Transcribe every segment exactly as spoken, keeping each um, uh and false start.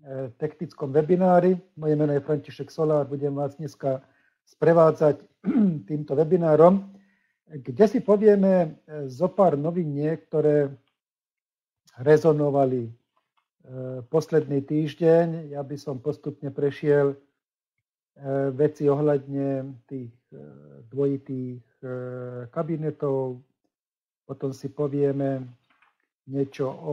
technickom webinári. Moje meno je František Solár, budem vás dneska sprevádzať týmto webinárom, kde si povieme zo pár noviniek, ktoré rezonovali posledný týždeň. Ja by som postupne prešiel veci ohľadne tých dvojitých kabinetov, potom si povieme niečo o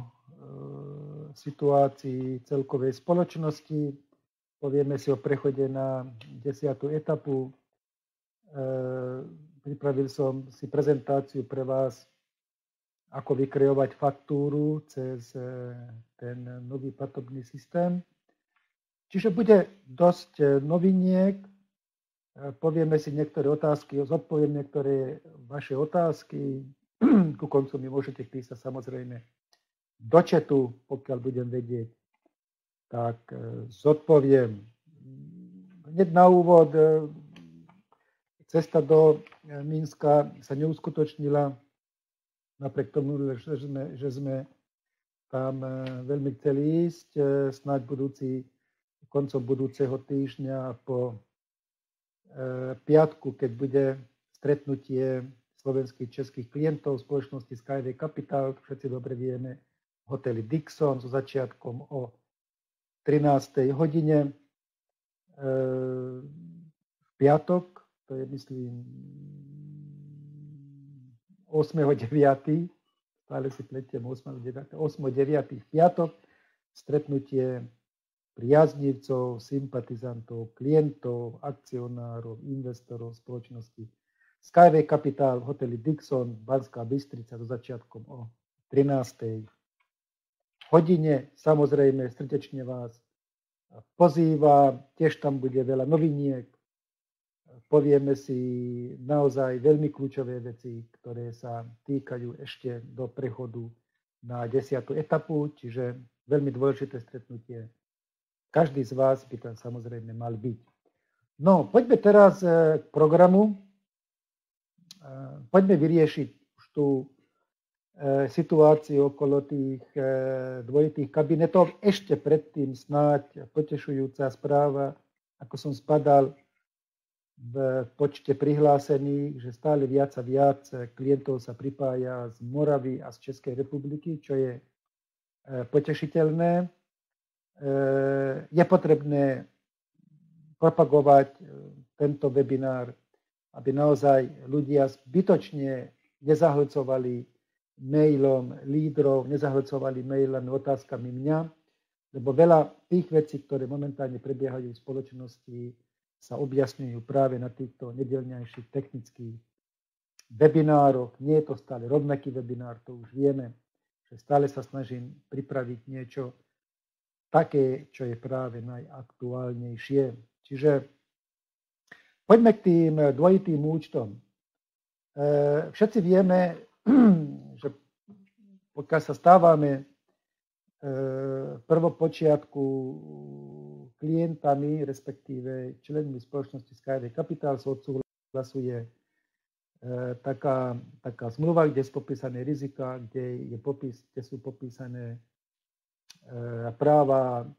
situácii celkovej spoločnosti, povieme si o prechode na desiatu etapu. Pripravil som si prezentáciu pre vás, ako vykreovať faktúru cez ten nový platobný systém. Čiže bude dosť noviniek, povieme si niektoré otázky, zodpoviem niektoré vaše otázky, ku koncu mi môžete písať samozrejme do chatu, pokiaľ budem vedieť, tak zodpoviem. Hneď na úvod, cesta do Mínska sa neuskutočnila, napriek tomu, že sme, že sme tam veľmi chceli ísť, snáď budúci, koncom budúceho týždňa po piatku, keď bude stretnutie slovenských českých klientov spoločnosti Skyway Capital, všetci dobre vieme, v hoteli Dixon so začiatkom o trinástej hodine. V piatok, to je myslím ôsmeho deviateho stále si pletiem ôsmeho deviateho v piatok, stretnutie priaznivcov, sympatizantov, klientov, akcionárov, investorov spoločnosti Skyway Capital v hoteli Dixon, Banská Bystrica so začiatkom o trinástej hodine. Samozrejme, srdečne vás pozýva, tiež tam bude veľa noviniek. Povieme si naozaj veľmi kľúčové veci, ktoré sa týkajú ešte do prechodu na desiatu etapu, čiže veľmi dôležité stretnutie. Každý z vás by tam samozrejme mal byť. No, poďme teraz k programu. Poďme vyriešiť už tú situáciu okolo tých dvojitých kabinetov. Ešte predtým snáď potešujúca správa, ako som spadal v počte prihlásených, že stále viac a viac klientov sa pripája z Moravy a z Českej republiky, čo je potešiteľné. Je potrebné propagovať tento webinár, aby naozaj ľudia zbytočne nezahlcovali mailom lídrov, nezahlcovali mailami, otázkami mňa, lebo veľa tých vecí, ktoré momentálne prebiehajú v spoločnosti, sa objasňujú práve na týchto nedeľňajších technických webinároch. Nie je to stále rovnaký webinár, to už vieme, že stále sa snažím pripraviť niečo také, čo je práve najaktuálnejšie. Čiže poďme k tým dvojitým účtom. Všetci vieme, že pokiaľ sa stávame prvopočiatku klientami, respektíve členmi spoločnosti Skyway Capital, sa odsúhlasuje taká, taká zmluva, kde sú popísané rizika, kde, je popis, kde sú popísané práva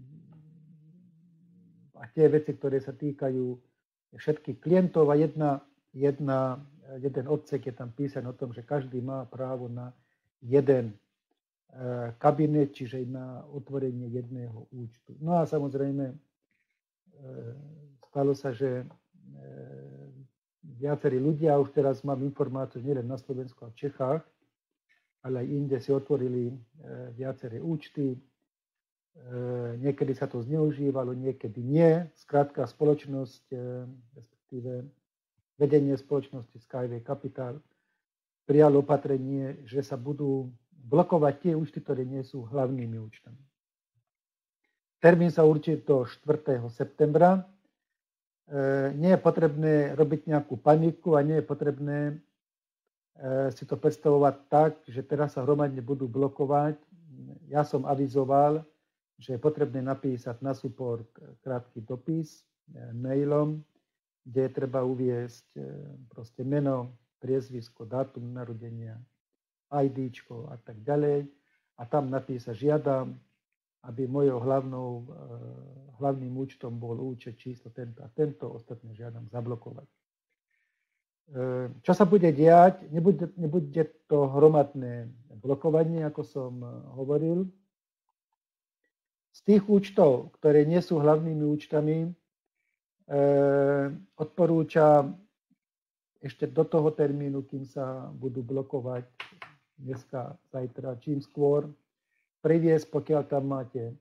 a tie veci, ktoré sa týkajú všetkých klientov a jedna, jedna, jeden odsek je tam písaný o tom, že každý má právo na jeden kabinet, čiže na otvorenie jedného účtu. No a samozrejme stalo sa, že viacerí ľudia, už teraz mám informáciu nielen na Slovensku a v Čechách, ale aj inde si otvorili viaceré účty. Niekedy sa to zneužívalo, niekedy nie. Skrátka spoločnosť, respektíve vedenie spoločnosti Skyway Capital prijalo opatrenie, že sa budú blokovať tie účty, ktoré nie sú hlavnými účtami. Termín sa určí do štvrtého septembra. Nie je potrebné robiť nejakú paniku a nie je potrebné si to predstavovať tak, že teraz sa hromadne budú blokovať. Ja som avizoval, že je potrebné napísať na support krátky dopis mailom, kde je treba uviesť proste meno, priezvisko, dátum narodenia, IDčko a tak ďalej. A tam napísať žiadam aby mojou hlavnou, hlavným účtom bol účet číslo tento a tento, ostatné žiadam zablokovať. Čo sa bude diať? Nebude, nebude to hromadné blokovanie, ako som hovoril. Z tých účtov, ktoré nie sú hlavnými účtami, odporúčam ešte do toho termínu, kým sa budú blokovať dneska, zajtra, čím skôr, priviesť, pokiaľ tam máte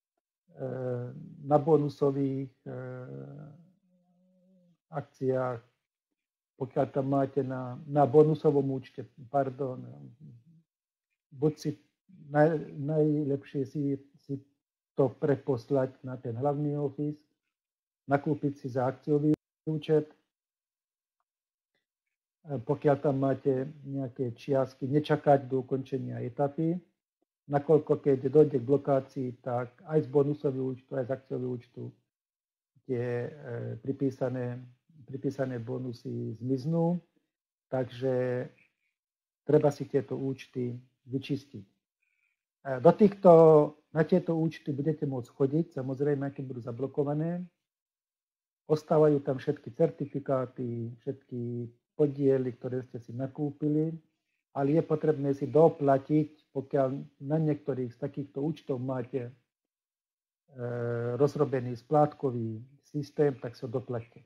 na bonusových akciách, pokiaľ tam máte na, na bonusovom účte, pardon, buď si naj, najlepšie si, si to preposlať na ten hlavný office, nakúpiť si za akciový účet, pokiaľ tam máte nejaké čiastky, nečakať do ukončenia etapy, nakoľko keď dojde k blokácii, tak aj z bonusového účtu, aj z akciového účtu tie pripísané, pripísané bonusy zmiznú, takže treba si tieto účty vyčistiť. Do týchto, na tieto účty budete môcť chodiť, samozrejme, keď budú zablokované. Ostávajú tam všetky certifikáty, všetky podiely, ktoré ste si nakúpili, ale je potrebné si doplatiť, pokiaľ na niektorých z takýchto účtov máte e, rozrobený splátkový systém, tak sa doplaťte.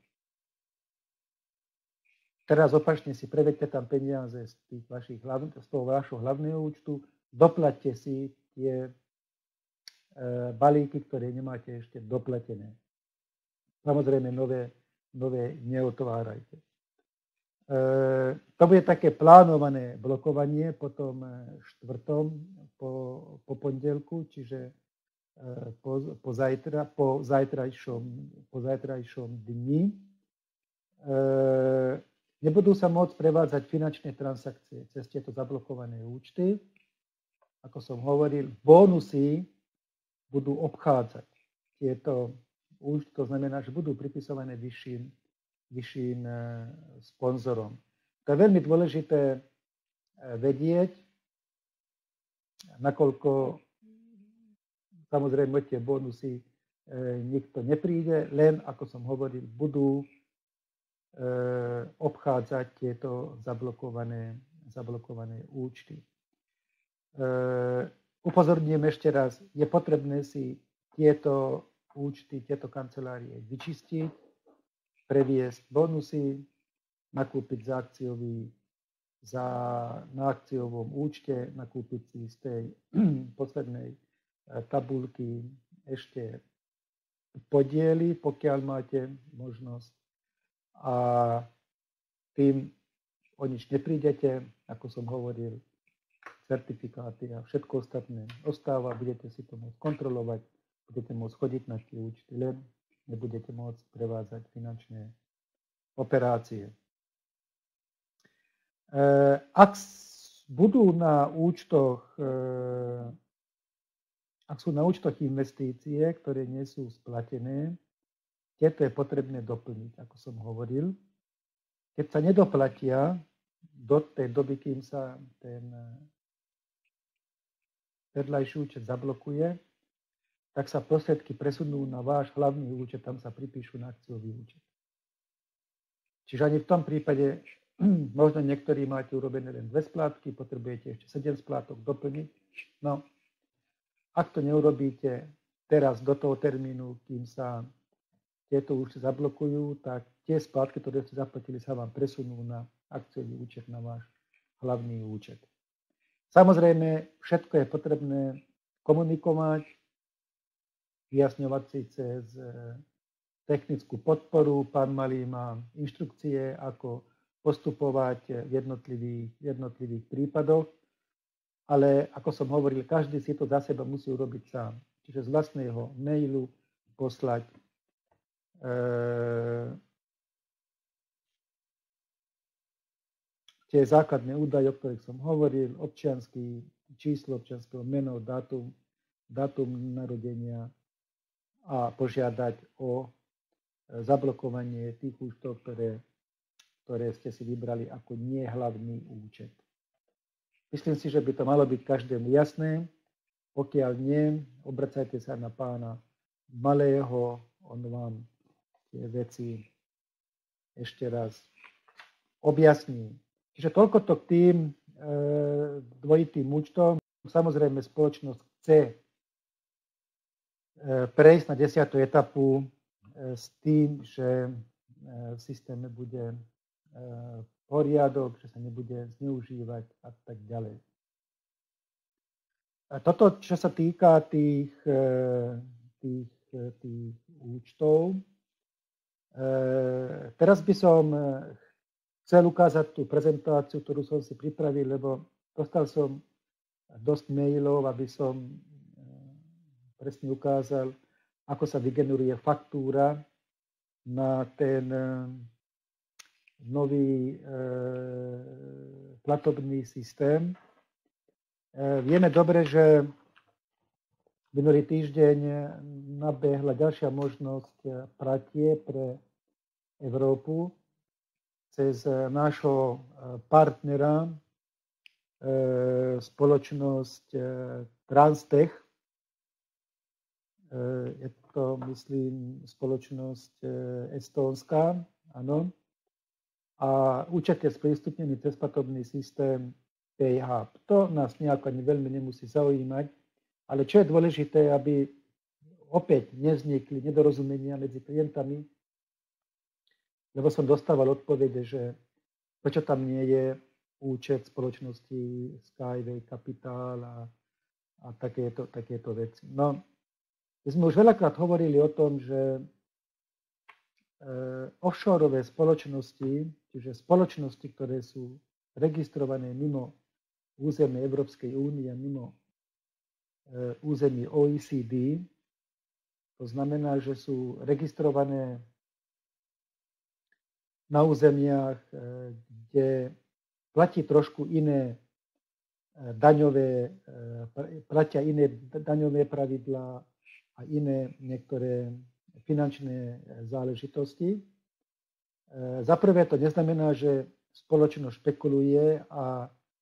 Teraz opačne si prevedte tam peniaze z, tých vašich, z toho vašho hlavného účtu, doplaťte si tie e, balíky, ktoré nemáte ešte doplatené. Samozrejme, nové, nové neotvárajte. E, to bude také plánované blokovanie potom štvrtom po, po pondelku, čiže e, po, po, zajtra, po, zajtrajšom, po zajtrajšom dni. E, nebudú sa môcť prevádzať finančné transakcie cez tieto zablokované účty. Ako som hovoril, bonusy budú obchádzať tieto účty, to znamená, že budú pripisované vyšším, vyšším sponzorom. To je veľmi dôležité vedieť, nakoľko samozrejme tie bonusy nikto nepríde, len, ako som hovoril, budú obchádzať tieto zablokované, zablokované účty. Upozorňujem ešte raz, je potrebné si tieto účty, tieto kancelárie vyčistiť, previesť bonusy, nakúpiť za akciový, za, na akciovom účte, nakúpiť si z tej poslednej tabuľky ešte podiely, pokiaľ máte možnosť. A tým o nič neprídete, ako som hovoril, certifikáty a všetko ostatné ostáva, budete si to môcť kontrolovať, budete môcť chodiť na tie účty, len nebudete môcť prevádzať finančné operácie. Ak budú na účtoch, ak sú na účtoch investície, ktoré nie sú splatené, tieto je potrebné doplniť, ako som hovoril. Keď sa nedoplatia do tej doby, kým sa ten vedľajší účet zablokuje, tak sa prostriedky presunú na váš hlavný účet, tam sa pripíšu na akciový účet. Čiže ani v tom prípade, možno niektorí máte urobené len dve splátky, potrebujete ešte sedem splátok doplniť. No, ak to neurobíte teraz do toho termínu, kým sa tieto účty zablokujú, tak tie splátky, ktoré ste zaplatili, sa vám presunú na akciový účet, na váš hlavný účet. Samozrejme, všetko je potrebné komunikovať, vyjasňovať si cez technickú podporu. Pán Malý má inštrukcie, ako postupovať v jednotlivých, jednotlivých prípadoch, ale ako som hovoril, každý si to za seba musí urobiť sám. Čiže z vlastného mailu poslať e, tie základné údaje, o ktorých som hovoril, občiansky, číslo občianskeho, meno, dátum, dátum narodenia a požiadať o zablokovanie tých účtov, ktoré, ktoré ste si vybrali ako nie hlavný účet. Myslím si, že by to malo byť každému jasné. Pokiaľ nie, obracajte sa na pána Malého, on vám tie veci ešte raz objasní. Čiže toľko to k tým e, dvojitým účtom. Samozrejme, spoločnosť chce e, prejsť na desiatú etapu e, s tým, že e, v systéme bude e, poriadok, že sa nebude zneužívať a tak ďalej. A toto, čo sa týka tých, tých, tých účtov, teraz by som chcel ukázať tú prezentáciu, ktorú som si pripravil, lebo dostal som dosť mailov, aby som presne ukázal, ako sa vygeneruje faktúra na ten nový platobný systém. Vieme dobre, že minulý týždeň nabehla ďalšia možnosť platie pre Európu cez nášho partnera, spoločnosť Transtech. Je to, myslím, spoločnosť estónska, áno. A účet je sprístupnený cez platobný systém PayHub. To nás nejako ani veľmi nemusí zaujímať, ale čo je dôležité, aby opäť nevznikli nedorozumenia medzi klientami, lebo som dostával odpovede, že prečo tam nie je účet spoločnosti Skyway Capital a, a takéto, takéto veci. No, my sme už veľakrát hovorili o tom, že e, offshoreové spoločnosti, čiže spoločnosti, ktoré sú registrované mimo územie Európskej únie, mimo e, území O E C D. To znamená, že sú registrované na územiach, e, kde platí trošku iné e, daňové, e, platia iné daňové pravidlá a iné niektoré finančné záležitosti. E, za prvé to neznamená, že spoločnosť špekuluje a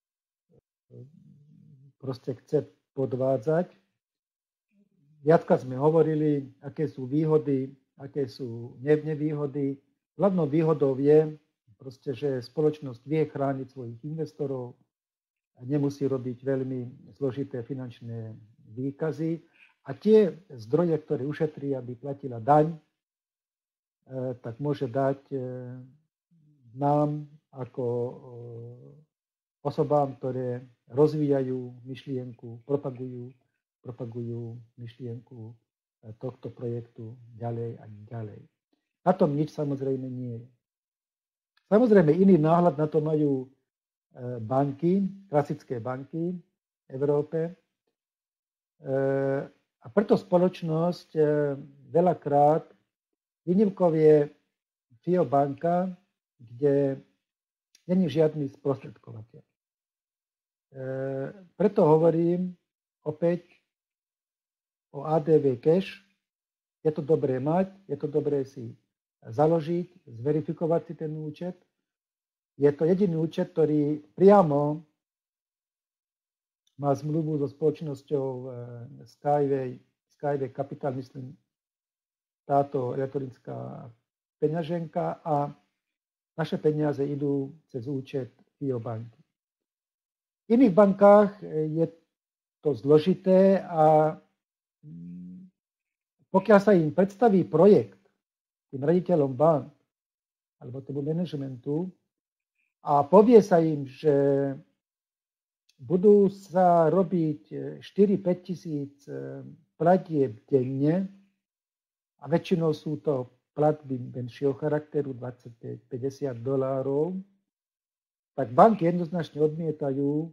proste chce podvádzať. Viackrát sme hovorili, aké sú výhody, aké sú nevýhody. Hlavnou výhodou je, proste, že spoločnosť vie chrániť svojich investorov, nemusí robiť veľmi zložité finančné výkazy a tie zdroje, ktoré ušetrí, aby platila daň, tak môže dať nám ako osobám, ktoré rozvíjajú myšlienku, propagujú, propagujú myšlienku tohto projektu ďalej a ďalej. Na tom nič samozrejme nie je. Samozrejme iný náhľad na to majú banky, klasické banky v Európe. A preto spoločnosť veľakrát, výnimkou je FIO banka, kde není žiadny sprostredkovateľ. E, preto hovorím opäť o á dé vé Cash. Je to dobré mať, je to dobré si založiť, zverifikovať si ten účet. Je to jediný účet, ktorý priamo má zmluvu so spoločnosťou Skyway, Skyway Capital, myslím, táto elektronická peňaženka a naše peniaze idú cez účet FIO banky. V iných bankách je to zložité a pokiaľ sa im predstaví projekt tým raditeľom bank alebo tomu manažmentu a povie sa im, že budú sa robiť štyri až päť tisíc platieb denne a väčšinou sú to platby menšieho charakteru, dvadsaťpäť až päťdesiat dolárov, tak banky jednoznačne odmietajú e,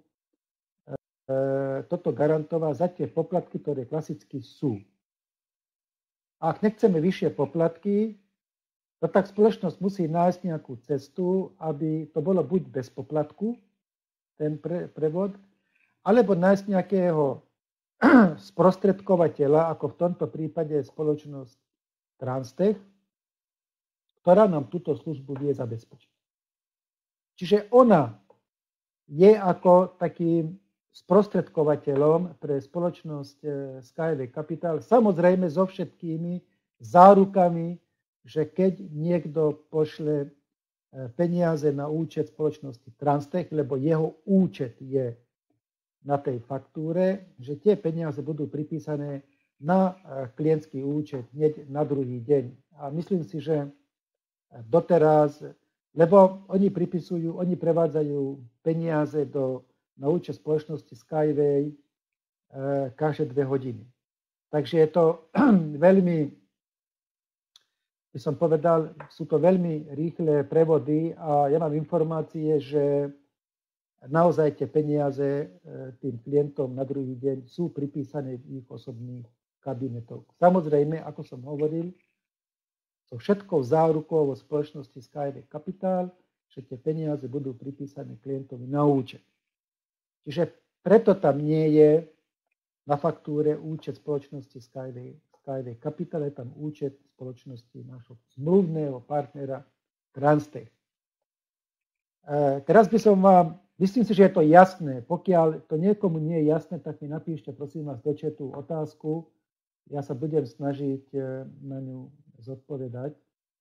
toto garantovať za tie poplatky, ktoré klasicky sú. Ak nechceme vyššie poplatky, no tak spoločnosť musí nájsť nejakú cestu, aby to bolo buď bez poplatku, ten pre, prevod, alebo nájsť nejakého sprostredkovateľa, ako v tomto prípade je spoločnosť Transtech, ktorá nám túto službu vie zabezpečiť. Čiže ona je ako taký sprostredkovateľom pre spoločnosť Skyway Capital, samozrejme so všetkými zárukami, že keď niekto pošle peniaze na účet spoločnosti Transtech, lebo jeho účet je na tej faktúre, že tie peniaze budú pripísané na klientský účet hneď na druhý deň. A myslím si, že doteraz, lebo oni pripisujú, oni prevádzajú peniaze do, na účet spoločnosti Skyway e, každé dve hodiny. Takže je to veľmi, by som povedal, sú to veľmi rýchle prevody a ja mám informácie, že naozaj tie peniaze e, tým klientom na druhý deň sú pripísané v ich osobných kabinetoch. Samozrejme, ako som hovoril, so všetkou zárukou vo spoločnosti Skyway Capital, že tie peniaze budú pripísané klientovi na účet. Čiže preto tam nie je na faktúre účet spoločnosti Skyway, Skyway Capital, je tam účet spoločnosti nášho zmluvného partnera Transtech. E, teraz by som vám, myslím si, že je to jasné, pokiaľ to niekomu nie je jasné, tak mi napíšte prosím vás do chatu otázku, ja sa budem snažiť na ňu zodpovedať.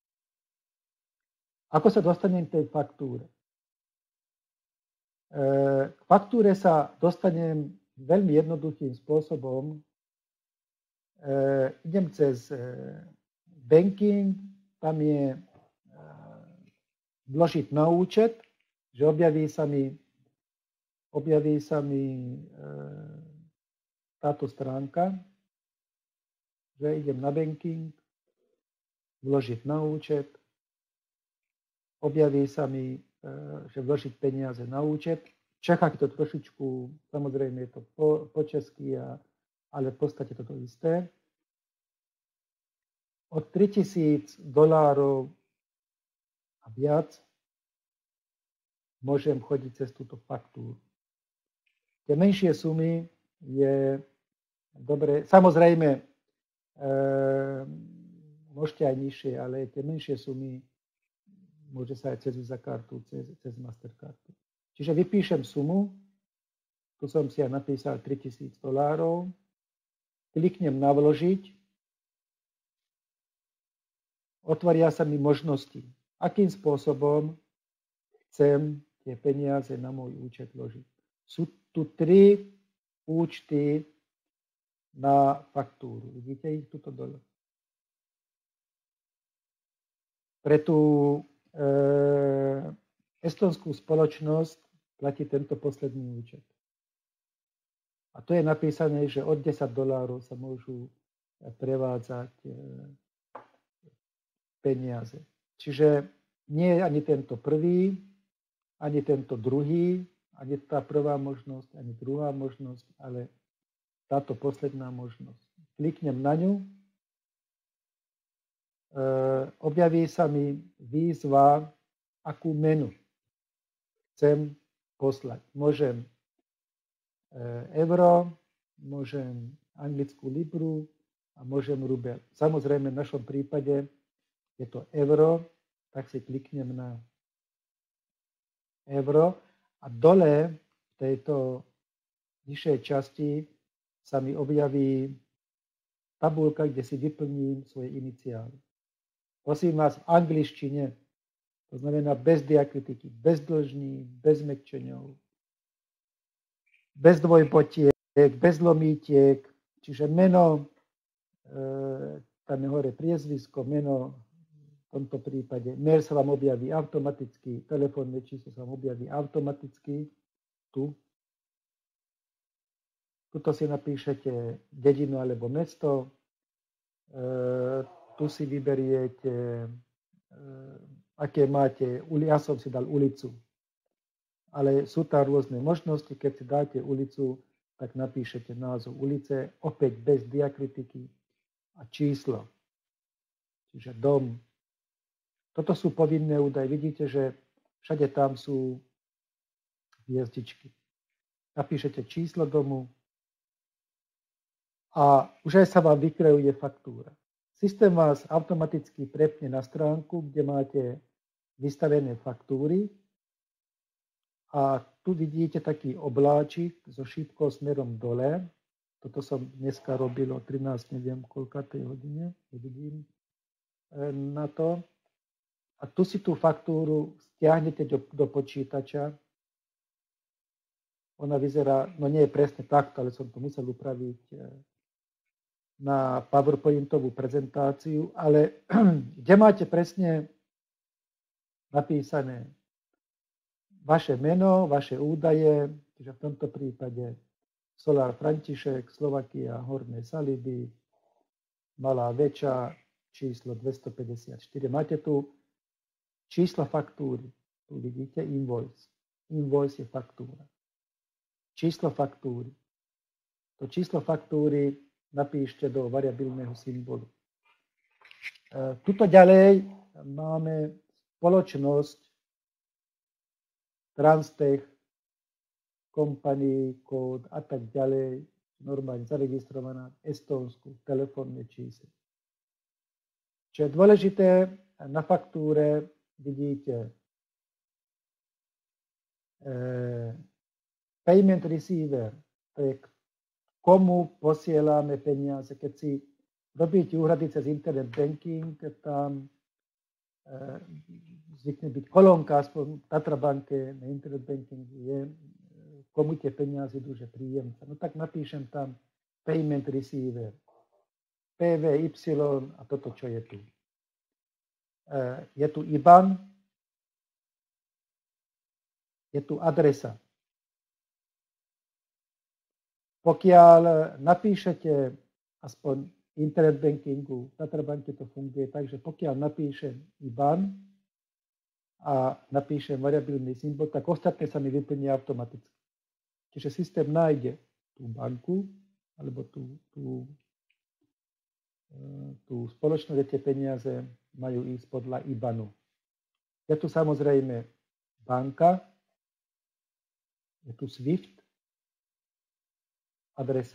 Ako sa dostanem k tej faktúre? K faktúre sa dostanem veľmi jednoduchým spôsobom. Idem cez banking, tam je vložiť na účet, že objaví sa mi, objaví sa mi táto stránka, že idem na banking, vložiť na účet, objaví sa mi, že vložiť peniaze na účet. V Čechách je to trošičku, samozrejme je to po, po česky, a, ale v podstate to to isté. Od tritisíc dolárov a viac môžem chodiť cez túto faktúru. Tie menšie sumy je dobre, samozrejme, e, môžete aj nižšie, ale tie menšie sumy môže sa aj cez Visa kartu, cez, cez Mastercardu. Čiže vypíšem sumu, tu som si aj napísal tritisíc dolárov, kliknem na vložiť, otvoria sa mi možnosti, akým spôsobom chcem tie peniaze na môj účet vložiť. Sú tu tri účty na faktúru. Vidíte ich tuto dole. Pre tú e, estonskú spoločnosť platí tento posledný účet. A to je napísané, že od desať dolárov sa môžu prevádzať e, peniaze. Čiže nie je ani tento prvý, ani tento druhý, ani tá prvá možnosť, ani druhá možnosť, ale táto posledná možnosť. Kliknem na ňu, e, objaví sa mi výzva, akú menu chcem poslať. Môžem e, euro, môžem anglickú libru a môžem rubel. Samozrejme, v našom prípade je to euro, tak si kliknem na euro a dole v tejto nižšej časti sa mi objaví tabuľka, kde si vyplním svoje iniciály. Prosím vás, v angličtine, to znamená bez diakritiky, bez dĺžní, bez mäkčeňov, bez dvojbotiek, bez lomítiek, čiže meno, e, tam je hore priezvisko, meno, v tomto prípade mail sa vám objaví automaticky, telefónne číslo sa vám objaví automaticky, tu. Tuto si napíšete dedinu alebo mesto, e, tu si vyberiete, e, aké máte, ja som si dal ulicu, ale sú tam rôzne možnosti, keď si dáte ulicu, tak napíšete názov ulice, opäť bez diakritiky a číslo, čiže dom. Toto sú povinné údaje, vidíte, že všade tam sú hviezdičky. Napíšete číslo domu a už aj sa vám vykreuje faktúra. Systém vás automaticky prepne na stránku, kde máte vystavené faktúry A tu vidíte taký obláčik so šípkou smerom dole. Toto som dneska robil o trinásť, neviem koľkátej hodine, nevidím na to. A tu si tú faktúru stiahnete do, do počítača. Ona vyzerá, no nie je presne takto, ale som to musel upraviť na PowerPointovú prezentáciu, ale kde máte presne napísané vaše meno, vaše údaje, čiže v tomto prípade Solár František, Slovakia, Horné Saliby, Malá Veča, číslo dvestopäťdesiatštyri. Máte tu číslo faktúry. Tu vidíte invoice. Invoice je faktúra. Číslo faktúry. To číslo faktúry napíšte do variabilného symbolu. Tuto ďalej máme spoločnosť Transtech, Company, kód a tak ďalej, normálne zaregistrovaná v Estónsku, telefónne číslo. Čo je dôležité, na faktúre vidíte eh, payment receiver, to je komu posielame peniaze. Keď si robíte úhrady cez internet banking, tam eh, zvykne byť kolónka, aspoň v Tatrabanke na internet banking je, komu tie peniaze idú, že príjemca. No tak napíšem tam payment receiver, pé vé ypsilon a toto, čo je tu. Je tu í ban, je tu adresa. Pokiaľ napíšete aspoň internet bankingu, v Tatrabanke to funguje tak, že pokiaľ napíšem í ban a napíšem variabilný symbol, tak ostatné sa mi vyplní automaticky. Čiže systém nájde tú banku alebo tú, tú, tú spoločnosť, kde tie peniaze majú ísť podľa í banu. Je tu samozrejme banka, je tu SWIFT, adresa.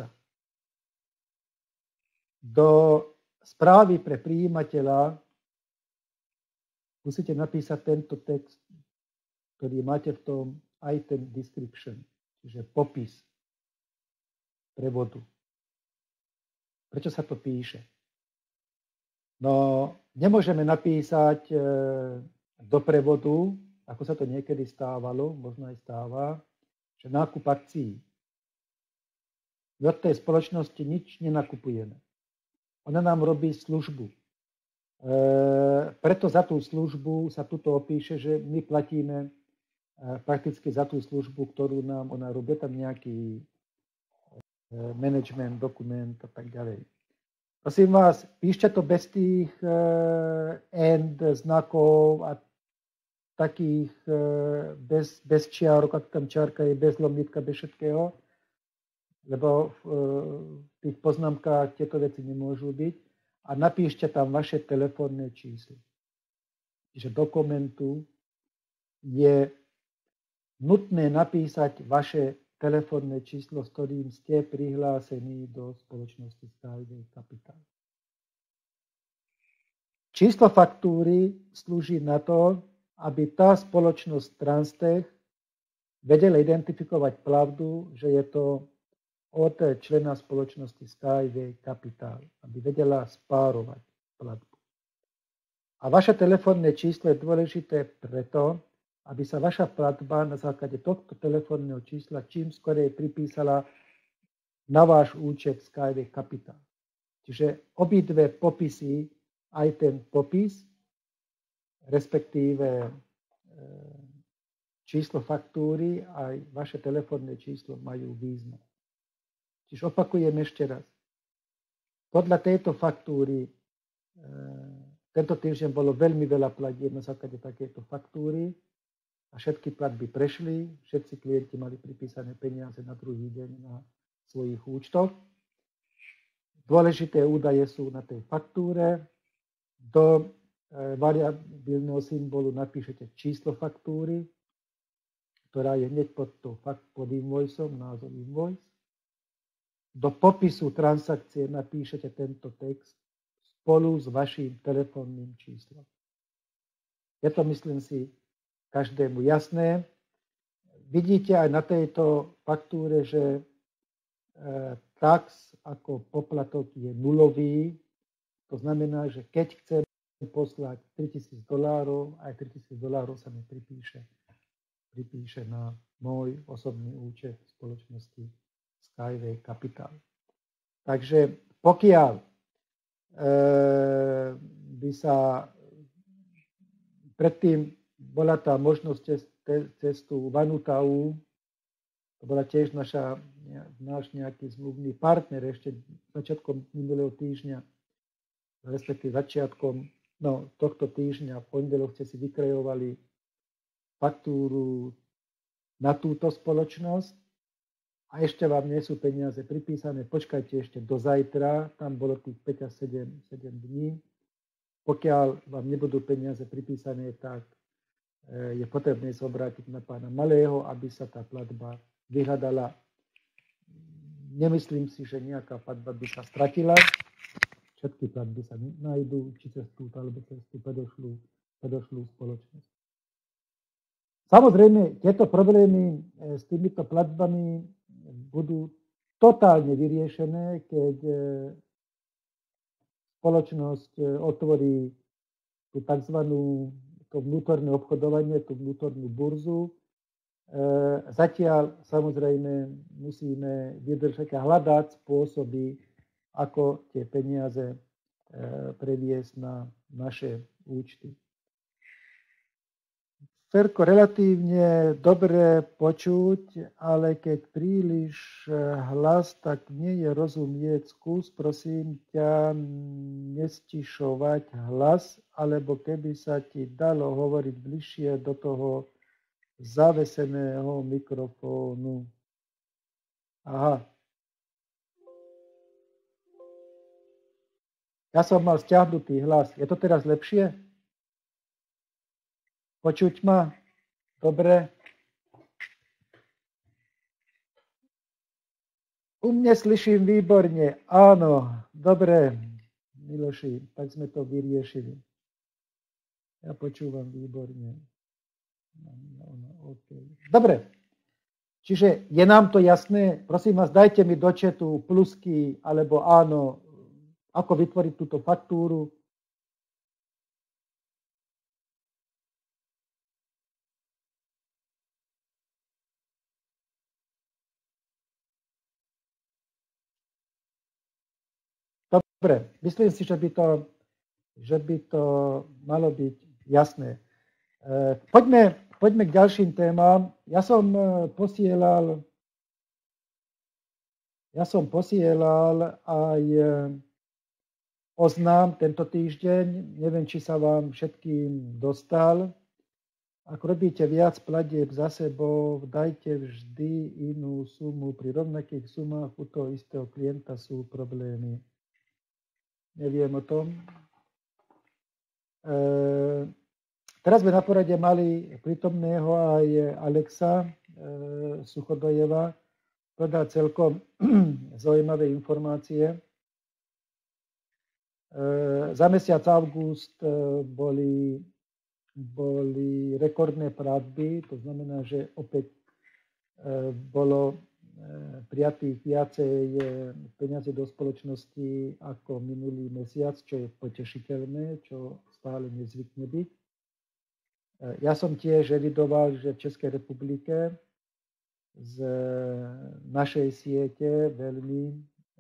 Do správy pre prijímateľa musíte napísať tento text, ktorý máte v tom item description, čiže popis prevodu. Prečo sa to píše? No, nemôžeme napísať e, do prevodu, ako sa to niekedy stávalo, možno aj stáva, že nákup akcií. My od tej spoločnosti nič nenakupujeme. Ona nám robí službu. E, preto za tú službu sa tuto opíše, že my platíme e, prakticky za tú službu, ktorú nám ona robí. Tam nejaký management, dokument a tak ďalej. Prosím vás, píšte to bez tých uh, end znakov a takých uh, bez, bez čiarok, ak tam čiarka je, bez lomnitka, bez všetkého, lebo v, uh, v tých poznámkach tieto veci nemôžu byť. A napíšte tam vaše telefónne číslo. Čiže dokumentu je nutné napísať vaše telefónne číslo, s ktorým ste prihlásení do spoločnosti Skyway Capital. Číslo faktúry slúži na to, aby tá spoločnosť Transtech vedela identifikovať pravdu, že je to od člena spoločnosti Skyway Capital, aby vedela spárovať platbu. A vaše telefónne číslo je dôležité preto, aby sa vaša platba na základe tohto telefónneho čísla čím skorej pripísala na váš účet Skyway Capital. Čiže obidve popisy, aj ten popis, respektíve číslo faktúry, aj vaše telefónne číslo majú význam. Čiže opakujem ešte raz. Podľa tejto faktúry tento týždeň bolo veľmi veľa platieb na základe takéto faktúry. A všetky platby prešli, všetci klienti mali pripísané peniaze na druhý deň na svojich účtoch. Dôležité údaje sú na tej faktúre. Do variabilného symbolu napíšete číslo faktúry, ktorá je hneď pod, to, pod invoiceom, názov invoice. Do popisu transakcie napíšete tento text spolu s vaším telefónnym číslom. Je to, myslím si, každému jasné. vidíte aj na tejto faktúre, že tax ako poplatok je nulový. To znamená, že keď chcem poslať tritisíc dolárov, aj tritisíc dolárov sa mi pripíše, pripíše na môj osobný účet spoločnosti Skyway Capital. Takže pokiaľ e, by sa predtým bola tá možnosť cez, cez tú Vanutau, to bola tiež naša, náš nejaký zmluvný partner ešte začiatkom minulého týždňa, respektíve začiatkom no, tohto týždňa, v pondelok ste si vykrejovali faktúru na túto spoločnosť a ešte vám nie sú peniaze pripísané, počkajte ešte do zajtra, tam bolo tých päť až sedem dní. Pokiaľ vám nebudú peniaze pripísané, tak je potrebné sa obrátiť na pána Malého, aby sa tá platba vyhľadala. Nemyslím si, že nejaká platba by sa stratila. Všetky platby sa nájdú, či cez túto, alebo cez tú predošlú, predošlú spoločnosť. Samozrejme, tieto problémy s týmito platbami budú totálne vyriešené, keď spoločnosť otvorí tú tzv. To vnútorné obchodovanie, tú vnútornú burzu. Zatiaľ samozrejme musíme vydržať a hľadať spôsoby, ako tie peniaze previesť na naše účty. Ferko, relatívne dobre počuť, ale keď príliš hlas, tak nie je rozumieť. Skús, prosím ťa, nestišovať hlas, alebo keby sa ti dalo hovoriť bližšie do toho zaveseného mikrofónu. Aha. Ja som mal stiahnutý hlas. Je to teraz lepšie? Počuť ma? Dobre. U mne slyším výborne. Áno, dobre. Miloši, tak sme to vyriešili. Ja počúvam výborne. Dobre. Čiže je nám to jasné? Prosím vás, dajte mi do chatu plusky alebo áno, ako vytvoriť túto faktúru. Dobre, myslím si, že by to, že by to malo byť jasné. Poďme, poďme k ďalším témam. Ja som posielal, ja som posielal aj oznám tento týždeň. Neviem, či sa vám všetkým dostal. Ak robíte viac platieb za sebou, dajte vždy inú sumu. Pri rovnakých sumách u toho istého klienta sú problémy. Neviem o tom. E, teraz sme na porade mali prítomného aj Alexa e, Suchodojeva, ktorá dá celkom zaujímavé informácie. E, za mesiac august e, boli, boli rekordné platby, to znamená, že opäť e, bolo prijatých viacej peniazy do spoločnosti ako minulý mesiac, čo je potešiteľné, čo stále nezvykne byť. Ja som tiež evidoval, že v Českej republike z našej siete veľmi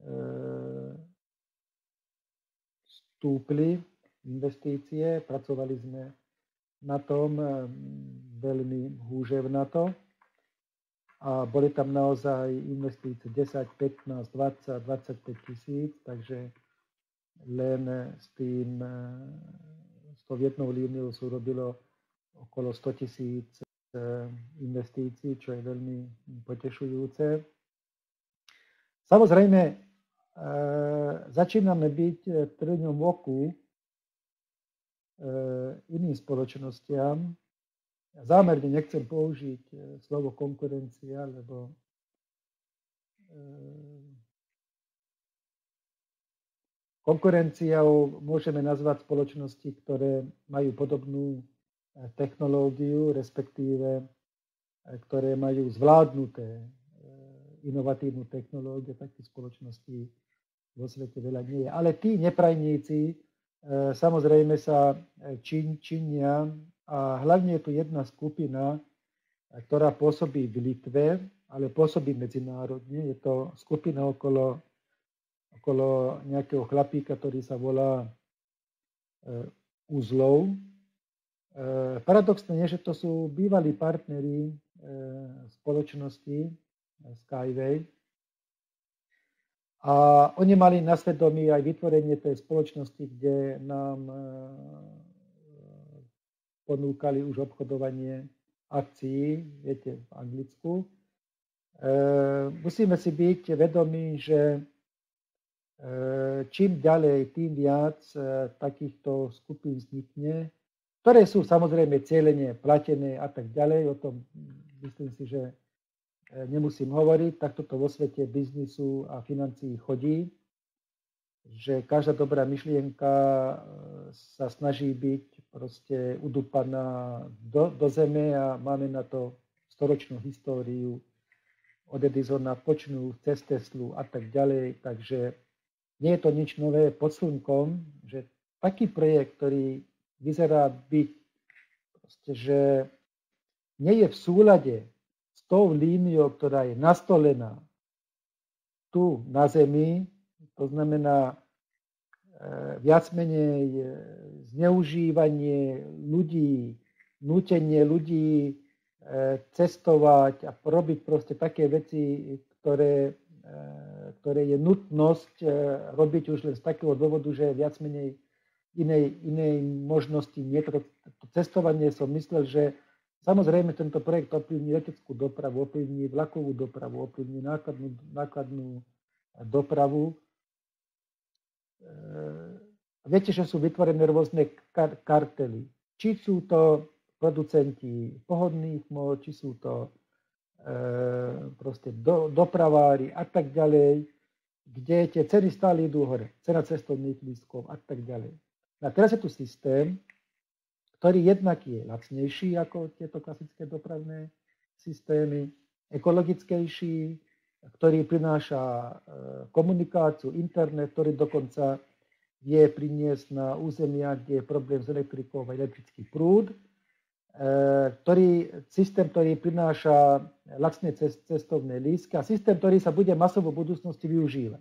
stúpli investície, pracovali sme na tom veľmi húževnato. A boli tam naozaj investície desať, pätnásť, dvadsať, dvadsaťpäť tisíc, takže len s tým, s tou jednou líniou sú robilo okolo sto tisíc investícií, čo je veľmi potešujúce. Samozrejme, začíname byť v trňom oku iným spoločnostiam. Zámerne nechcem použiť slovo konkurencia, lebo konkurenciou môžeme nazvať spoločnosti, ktoré majú podobnú technológiu, respektíve ktoré majú zvládnuté inovatívnu technológiu, takých spoločností vo svete veľa nie je. Ale tí neprajníci samozrejme sa čin, činia a hlavne je tu jedna skupina, ktorá pôsobí v Litve, ale pôsobí medzinárodne. Je to skupina okolo, okolo nejakého chlapíka, ktorý sa volá Uzlov. Paradoxné je, že to sú bývalí partneri spoločnosti Skyway. A oni mali na svedomí aj vytvorenie tej spoločnosti, kde nám ponúkali už obchodovanie akcií, viete, v Anglicku. Musíme si byť vedomí, že čím ďalej, tým viac takýchto skupín vznikne, ktoré sú samozrejme cieľene platené a tak ďalej. O tom myslím si, že nemusím hovoriť. Takto to vo svete biznisu a financií chodí, že každá dobrá myšlienka sa snaží byť proste udúpaná do, do zeme a máme na to storočnú históriu od Edisona počnú cez Teslu a tak ďalej. Takže nie je to nič nové pod slnkom, že taký projekt, ktorý vyzerá byť proste, že nie je v súlade s tou líniou, ktorá je nastolená tu na Zemi, to znamená viac menej zneužívanie ľudí, nútenie ľudí cestovať a robiť proste také veci, ktoré, ktoré je nutnosť robiť už len z takého dôvodu, že viac menej inej, inej možnosti nie. To, to cestovanie som myslel, že samozrejme tento projekt ovplyvní leteckú dopravu, ovplyvní vlakovú dopravu, ovplyvní nákladnú, nákladnú dopravu. Viete, že sú vytvorené rôzne kar- kartely. Či sú to producenti pohodných môd, či sú to e, proste do, dopravári a tak ďalej, kde tie ceny stále idú hore. Cena cestovných lístkov a tak ďalej. A teraz je tu systém, ktorý jednak je lacnejší ako tieto klasické dopravné systémy, ekologickejší, ktorý prináša komunikáciu, internet, ktorý dokonca vie priniesť na územia, kde je problém s elektrikou a elektrický prúd, ktorý, systém, ktorý prináša lacné cestovné lístky a systém, ktorý sa bude masovo v budúcnosti využívať.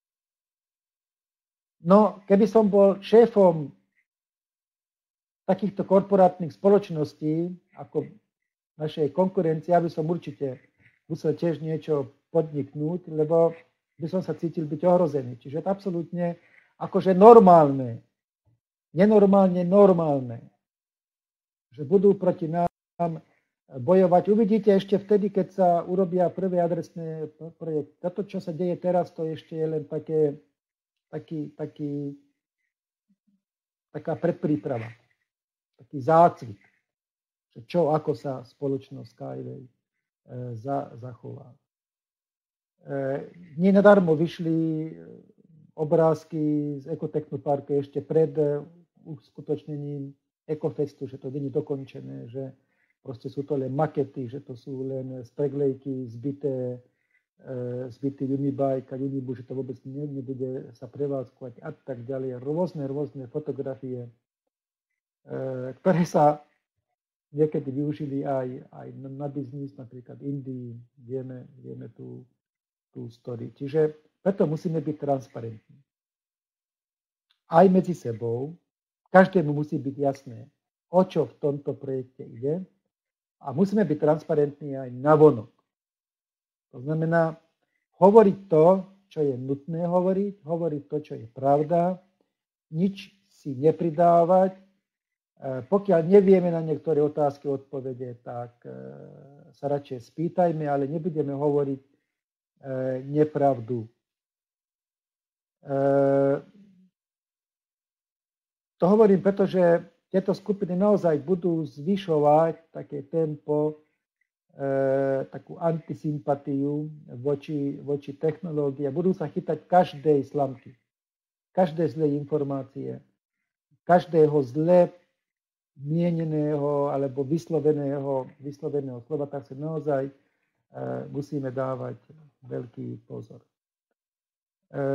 No, keby som bol šéfom takýchto korporátnych spoločností, ako našej konkurencie, aby som určite musel tiež niečo podniknúť, lebo by som sa cítil byť ohrozený. Čiže je to absolútne akože normálne, nenormálne normálne, že budú proti nám bojovať. Uvidíte ešte vtedy, keď sa urobia prvé adresné projekty. Toto, čo sa deje teraz, to ešte je len také, taký, taký, taká predpríprava, taký zácvik, čo, ako sa spoločnosť Skyway e, za, zachová. E, nie nadarmo vyšli obrázky z Ekotechnoparku ešte pred uskutočnením Ekofestu, že to nie je dokončené, že proste sú to len makety, že to sú len spreglejky zbité, e, zbitý Unibike a Unibu, že to vôbec ne, nebude sa prevádzkovať a tak ďalej. Rôzne, rôzne fotografie, e, ktoré sa niekedy využili aj, aj na, na biznis, napríklad v Indii, vieme, vieme tú, tú story. Čiže preto musíme byť transparentní. Aj medzi sebou, každému musí byť jasné, o čo v tomto projekte ide a musíme byť transparentní aj navonok. To znamená hovoriť to, čo je nutné hovoriť, hovoriť to, čo je pravda, nič si nepridávať. Pokiaľ nevieme na niektoré otázky odpovede, tak sa radšej spýtajme, ale nebudeme hovoriť nepravdu. To hovorím, pretože tieto skupiny naozaj budú zvyšovať také tempo, takú antisympatiu voči, voči technológii a budú sa chytať každej slamky, každej zlej informácie, každého zle mieneného alebo vysloveného, vysloveného slova, tak sa naozaj e, musíme dávať veľký pozor. E,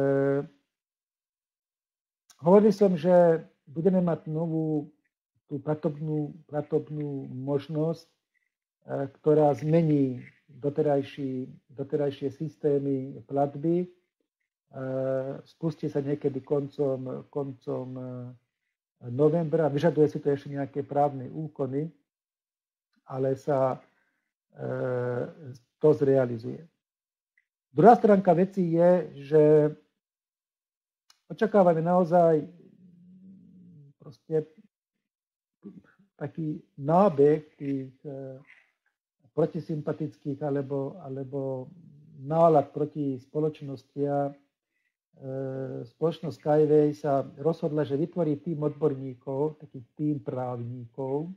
hovoril som, že budeme mať novú tú platobnú, platobnú možnosť, e, ktorá zmení doterajší, doterajšie systémy platby. E, spustí sa niekedy koncom, koncom novembra. Vyžaduje si to ešte nejaké právne úkony, ale sa e, to zrealizuje. Druhá stránka veci je, že očakávame naozaj proste taký nábeh tých e, protisympatických alebo, alebo nálad proti spoločnosti a spoločnosť Skyway sa rozhodla, že vytvorí tým odborníkov, takých tým právnikov,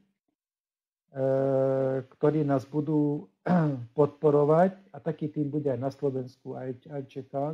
ktorí nás budú podporovať a taký tým bude aj na Slovensku, aj v Čechách.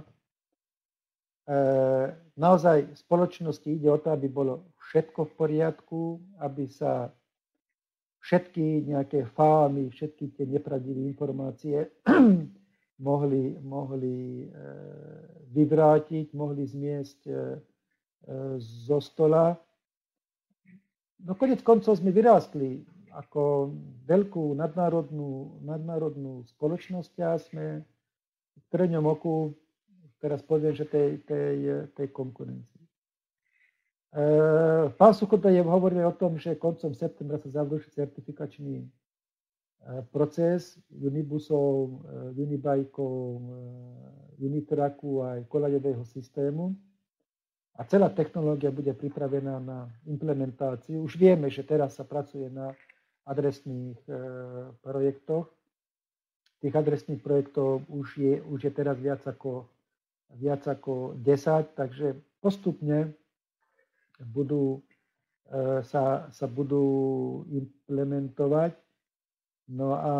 Naozaj v spoločnosti ide o to, aby bolo všetko v poriadku, aby sa všetky nejaké fámy, všetky tie nepravdivé informácie mohli, mohli e, vyvrátiť, mohli zmiesť e, zo stola. No konec koncov sme vyrástli ako veľkú nadnárodnú, nadnárodnú spoločnosť a sme v trňom oku, teraz poviem, že tej, tej, tej konkurencii. E, pán Suchotajev hovoril o tom, že koncom septembra sa završí certifikačný proces unibusov, unibajkov, unitraku aj koľajového systému a celá technológia bude pripravená na implementáciu. Už vieme, že teraz sa pracuje na adresných projektoch. Tých adresných projektov už je, už je teraz viac ako, viac ako desať, takže postupne budú, sa, sa budú implementovať. No a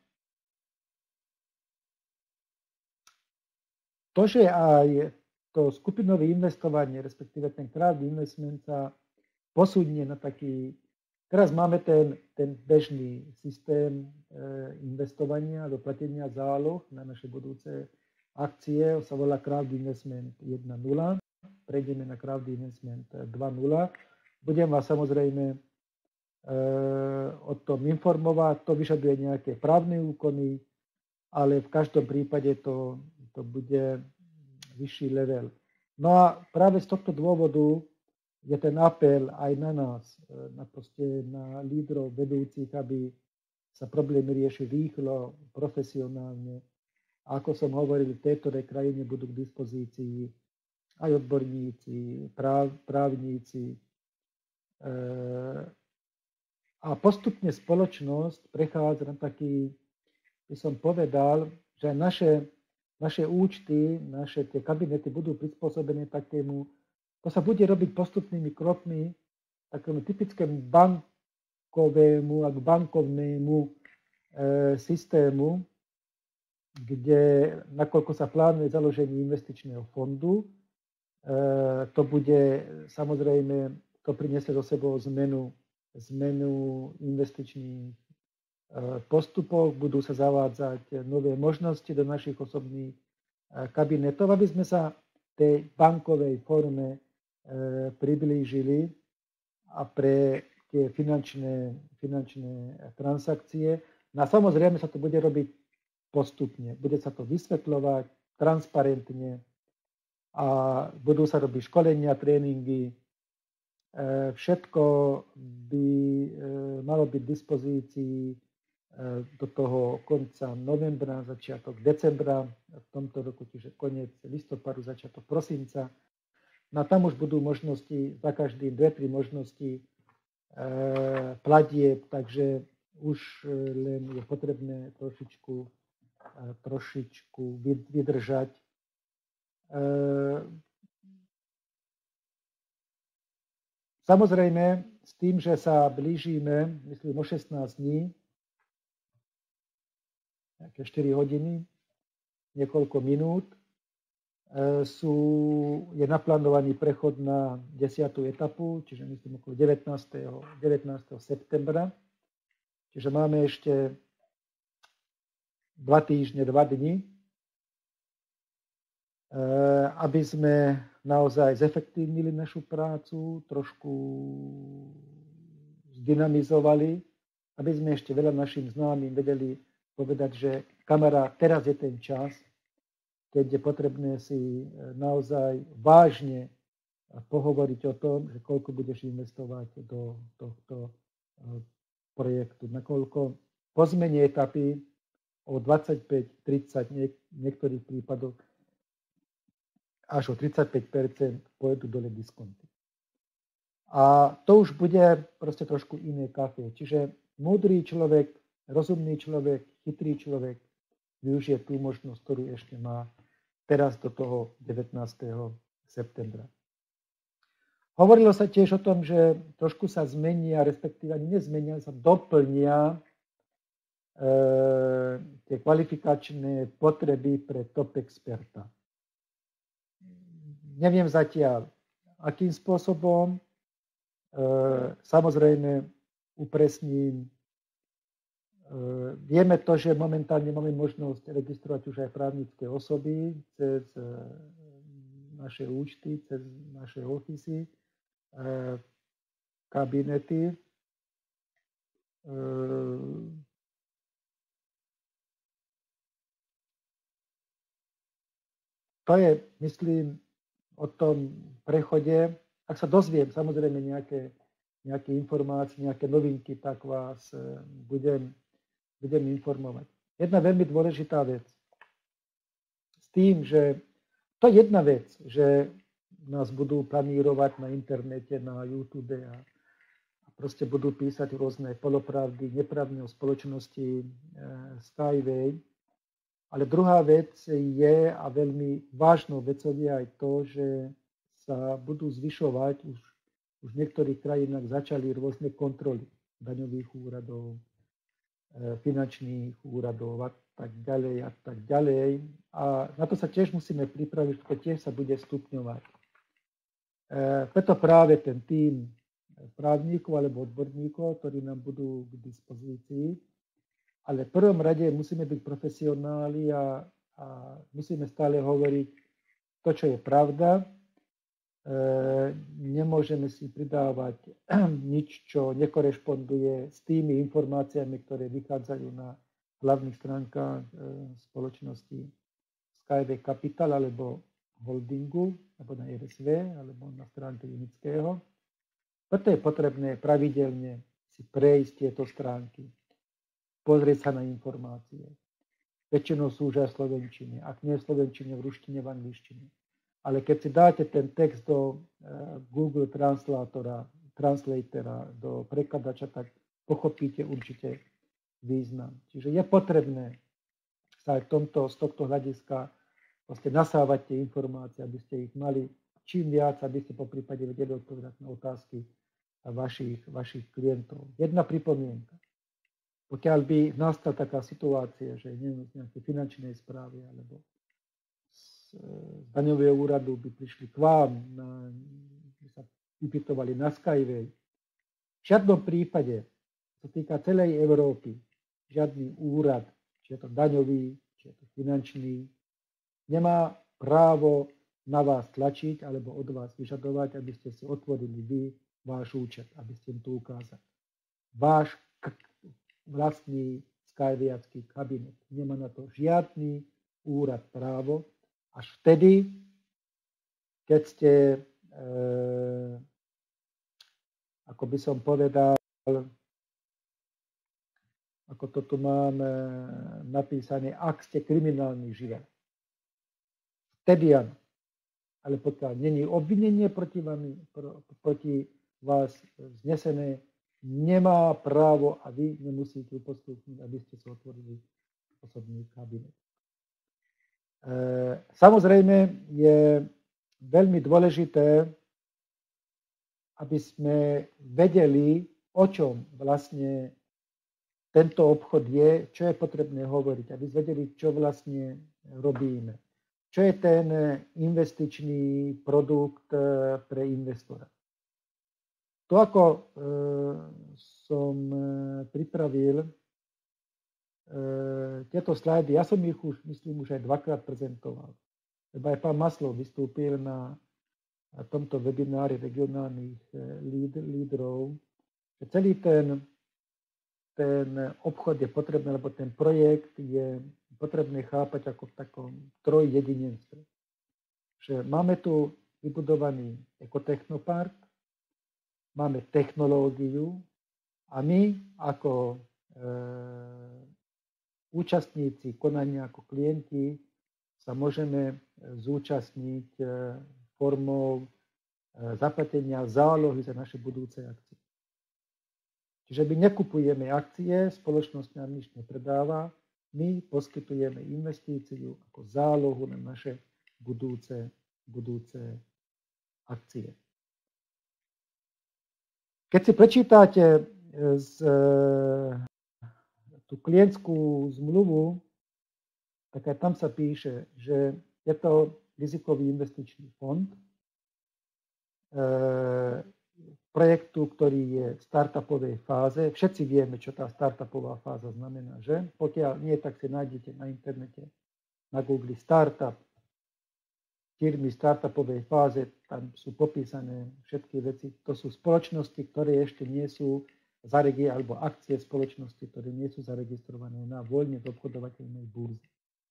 to, že aj to skupinové investovanie, respektíve ten crowd investment sa posunie na taký, teraz máme ten, ten bežný systém investovania do platenia záloh na naše budúce akcie, sa volá crowd investment jedna nula, prejdeme na crowd investment dva nula. Budem vás samozrejme o tom informovať, to vyžaduje nejaké právne úkony, ale v každom prípade to, to bude vyšší level. No a práve z tohto dôvodu je ten apel aj na nás, na, proste, na lídrov vedúcich, aby sa problémy riešili rýchlo, profesionálne. A ako som hovoril, v tejto krajine budú k dispozícii aj odborníci, práv, právníci, e, a postupne spoločnosť prechádza na taký, by som povedal, že naše, naše účty, naše tie kabinety budú prispôsobené takému, to sa bude robiť postupnými krokmi, takému typickému bankovému a bankovnému e, systému, kde, nakoľko sa plánuje založenie investičného fondu, e, to bude samozrejme, to priniesie do sebou zmenu zmenu investičných postupov, budú sa zavádzať nové možnosti do našich osobných kabinetov, aby sme sa tej bankovej forme priblížili a pre tie finančné, finančné transakcie. No a samozrejme sa to bude robiť postupne. Bude sa to vysvetľovať transparentne a budú sa robiť školenia, tréningy. Všetko by malo byť v dispozícii do toho konca novembra, začiatok decembra, v tomto roku, čiže koniec listopadu, začiatok prosinca. No a tam už budú možnosti, za každým dve, tri možnosti platieb, takže už len je potrebné trošičku, trošičku vydržať. Samozrejme, s tým, že sa blížime, myslím, o šestnásť dní, nejaké štyri hodiny, niekoľko minút, sú, je naplánovaný prechod na desiatú etapu, čiže myslím okolo devätnásteho septembra. Čiže máme ešte dva týždne, dva dni, aby sme naozaj zefektívnili našu prácu, trošku zdynamizovali, aby sme ešte veľa našim známym vedeli povedať, že kamarát, teraz je ten čas, keď je potrebné si naozaj vážne pohovoriť o tom, že koľko budeš investovať do tohto projektu, nakoľko po zmene etapy o dvadsaťpäť tridsať, v niektorých prípadoch až o tridsaťpäť percent pôjdu dole diskonty. A to už bude proste trošku iné kafe. Čiže múdry človek, rozumný človek, chytrý človek využije tú možnosť, ktorú ešte má teraz do toho devätnásteho septembra. Hovorilo sa tiež o tom, že trošku sa zmenia, respektíve ani nezmenia, sa doplnia e, tie kvalifikačné potreby pre top experta. Neviem zatiaľ, akým spôsobom. E, samozrejme, upresním. E, vieme to, že momentálne máme možnosť registrovať už aj právnické osoby cez e, naše účty, cez naše ofisy, e, kabinety. E, to je, myslím, o tom prechode. Ak sa dozviem samozrejme nejaké, nejaké informácie, nejaké novinky, tak vás budem, budem informovať. Jedna veľmi dôležitá vec. S tým, že to je jedna vec, že nás budú planírovať na internete, na YouTube a, a proste budú písať rôzne polopravdy, nepravdy o spoločnosti e, Skyway. Ale druhá vec je, a veľmi vážnou vecou je aj to, že sa budú zvyšovať, už, už v niektorých krajinách začali rôzne kontroly daňových úradov, finančných úradov a tak ďalej a tak ďalej. A na to sa tiež musíme pripraviť, to tiež sa bude stupňovať. Preto práve ten tím právnikov alebo odborníkov, ktorí nám budú k dispozícii, ale v prvom rade musíme byť profesionáli a, a musíme stále hovoriť to, čo je pravda. E, nemôžeme si pridávať nič, čo nekorešponduje s tými informáciami, ktoré vychádzajú na hlavných stránkach e, spoločnosti Skyway Capital alebo holdingu, alebo na er es vé, alebo na stránke Unického. Preto je potrebné pravidelne si prejsť tieto stránky, pozrieť sa na informácie. Väčšinou sú už aj v slovenčine. Ak nie v slovenčine, v ruštine, v angličtine. Ale keď si dáte ten text do uh, Google Translatora, Translatora, do prekladača, tak pochopíte určite význam. Čiže je potrebné sa aj tomto, z tohto hľadiska vlastne nasávať tie informácie, aby ste ich mali čím viac, aby ste po prípade vedeli odpovedať na otázky vašich, vašich klientov. Jedna pripomienka. Pokiaľ by nastala taká situácia, že neviem, z nejakej finančnej správy alebo z, z daňového úradu by prišli k vám, na, by sa vypytovali na Skyway. V žiadnom prípade, čo sa týka celej Európy, žiadny úrad, či je to daňový, či je to finančný, nemá právo na vás tlačiť alebo od vás vyžadovať, aby ste si otvorili vy váš účet, aby ste im to ukázali. Váš vlastný Skywayacký kabinet. Nemá na to žiadny úrad právo. Až vtedy, keď ste, e, ako by som povedal, ako to tu mám e, napísané, ak ste kriminálny živel. Vtedy áno. Ale pokiaľ není obvinenie proti, vami, pro, proti vás vznesené, nemá právo a vy nemusíte uposlúchnuť, aby ste si otvorili osobný kabinet. E, samozrejme je veľmi dôležité, aby sme vedeli, o čom vlastne tento obchod je, čo je potrebné hovoriť, aby sme vedeli, čo vlastne robíme. čo je ten investičný produkt pre investora. To, ako e, som pripravil e, tieto slajdy, ja som ich už, myslím, už aj dvakrát prezentoval. Lebo aj pán Maslov vystúpil na, na tomto webinári regionálnych líd, lídrov, že celý ten, ten obchod je potrebný, lebo ten projekt je potrebné chápať ako v takom trojjedinenstve. Že máme tu vybudovaný ekotechnopark, máme technológiu a my ako e, účastníci konania, ako klienti sa môžeme zúčastniť e, formou e, zaplatenia zálohy za naše budúce akcie. Čiže my nekupujeme akcie, spoločnosť nám nič nepredáva, my poskytujeme investíciu ako zálohu na naše budúce, budúce akcie. Keď si prečítate z, tú klientskú zmluvu, tak aj tam sa píše, že je to rizikový investičný fond e, projektu, ktorý je v startupovej fáze. Všetci vieme, čo tá startupová fáza znamená, že? Pokiaľ nie, tak si nájdete na internete, na Google startup, firmy v startupovej fáze, tam sú popísané všetky veci. To sú spoločnosti, ktoré ešte nie sú zaregistrované, alebo akcie spoločnosti, ktoré nie sú zaregistrované na voľne obchodovateľnej burze.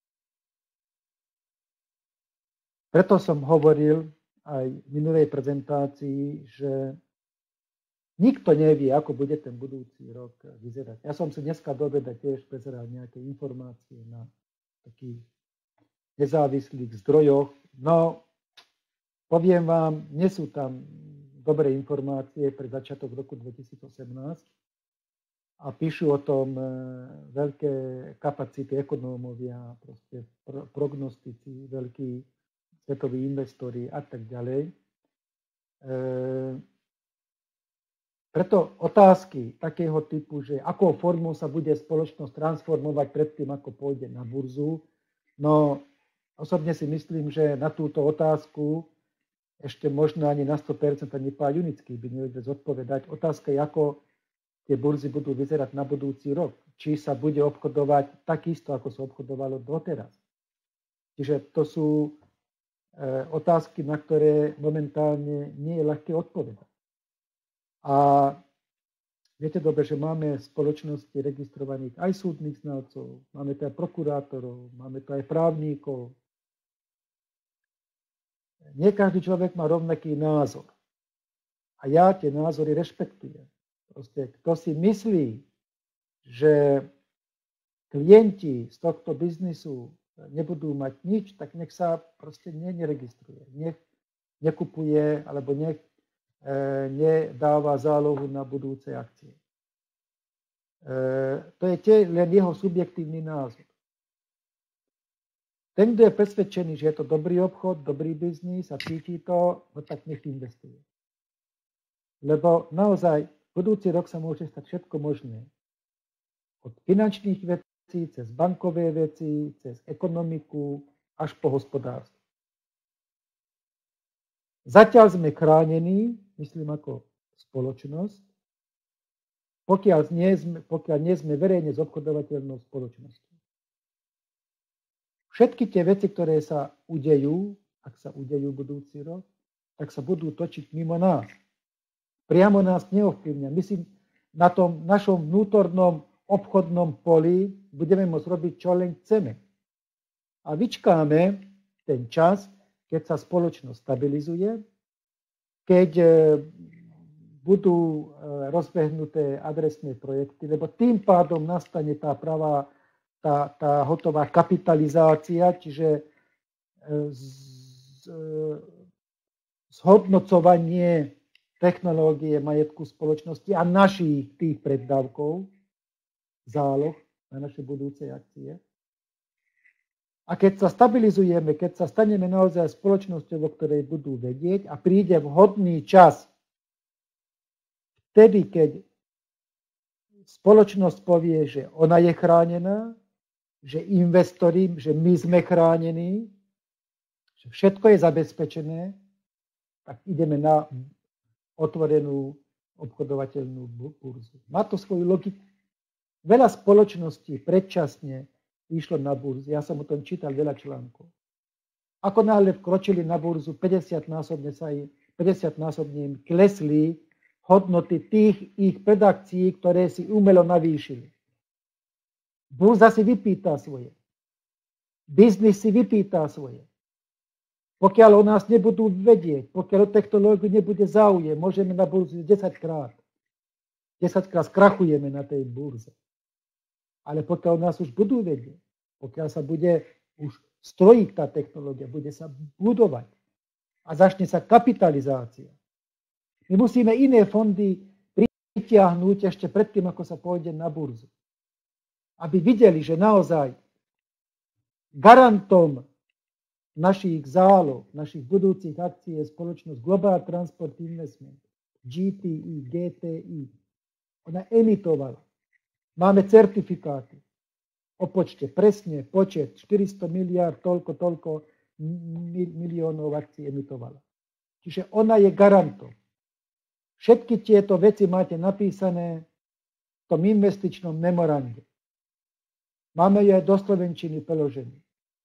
Preto som hovoril aj v minulej prezentácii, že nikto nevie, ako bude ten budúci rok vyzerať. Ja som si dneska do obeda tiež prezeral nejaké informácie na takých nezávislých zdrojoch. No, poviem vám, nie sú tam dobré informácie pre začiatok roku dvetisícosemnásť a píšu o tom veľké kapacity ekonómovia, proste prognostici, veľkí svetoví investori a tak ďalej. E, preto otázky takého typu, že akou formou sa bude spoločnosť transformovať predtým, ako pôjde na burzu, no osobne si myslím, že na túto otázku ešte možno ani na sto percent ani pán Junický by nevedel zodpovedať. Otázka je, ako tie burzy budú vyzerať na budúci rok. Či sa bude obchodovať takisto, ako sa obchodovalo doteraz. Čiže to sú e, otázky, na ktoré momentálne nie je ľahké odpovedať. A viete dobre, že máme v spoločnosti registrovaných aj súdnych znalcov, máme tu aj prokurátorov, máme tu aj právnikov. Nie každý človek má rovnaký názor. A ja tie názory rešpektujem. Proste, kto si myslí, že klienti z tohto biznisu nebudú mať nič, tak nech sa proste ne, neregistruje. Nech nekupuje alebo nech e, nedáva zálohu na budúce akcie. E, to je tie, len jeho subjektívny názor. Ten, kto je presvedčený, že je to dobrý obchod, dobrý biznis a cíti to, no tak nech investuje. Lebo naozaj budúci rok sa môže stať všetko možné. Od finančných vecí, cez bankové veci, cez ekonomiku, až po hospodárstvo. Zatiaľ sme chránení, myslím ako spoločnosť, pokiaľ nie sme, pokiaľ nie sme verejne zobchodovateľnou spoločnosťou. Všetky tie veci, ktoré sa udejú, ak sa udejú budúci rok, tak sa budú točiť mimo nás. Priamo nás neovplyvňa. My si na tom našom vnútornom obchodnom poli budeme môcť robiť, čo len chceme. A vyčkáme ten čas, keď sa spoločnosť stabilizuje, keď budú rozbehnuté adresné projekty, lebo tým pádom nastane tá pravá Tá, tá hotová kapitalizácia, čiže z, z, zhodnocovanie technológie majetku spoločnosti a našich tých preddávkov, záloh na naše budúce akcie. A keď sa stabilizujeme, keď sa staneme naozaj spoločnosťou, o ktorej budú vedieť a príde vhodný čas, vtedy, keď spoločnosť povie, že ona je chránená, že investori, že my sme chránení, že všetko je zabezpečené, tak ideme na otvorenú obchodovateľnú burzu. Má to svoju logiku. Veľa spoločností predčasne išlo na burzu. Ja som o tom čítal veľa článkov. Ako náhle vkročili na burzu, päťdesiatnásobne sa im, päťdesiatnásobne im klesli hodnoty tých ich predakcií, ktoré si umelo navýšili. Burza si vypýta svoje. Biznis si vypýta svoje. Pokiaľ o nás nebudú vedieť, pokiaľ o technológiu nebude záujem, môžeme na burzu desaťkrát. desaťkrát skrachujeme na tej burze. Ale pokiaľ nás už budú vedieť, pokiaľ sa bude už strojiť tá technológia, bude sa budovať a začne sa kapitalizácia. My musíme iné fondy pritiahnuť ešte predtým, ako sa pôjde na burzu. Aby videli, že naozaj garantom našich záloh, našich budúcich akcií je spoločnosť Global Transport Investment, G T I, G T I. Ona emitovala. Máme certifikáty o počte, presne počet, štyristo miliárd, toľko, toľko miliónov akcií emitovala. Čiže ona je garantom. Všetky tieto veci máte napísané v tom investičnom memorande. Máme ju aj do slovenčiny preložené.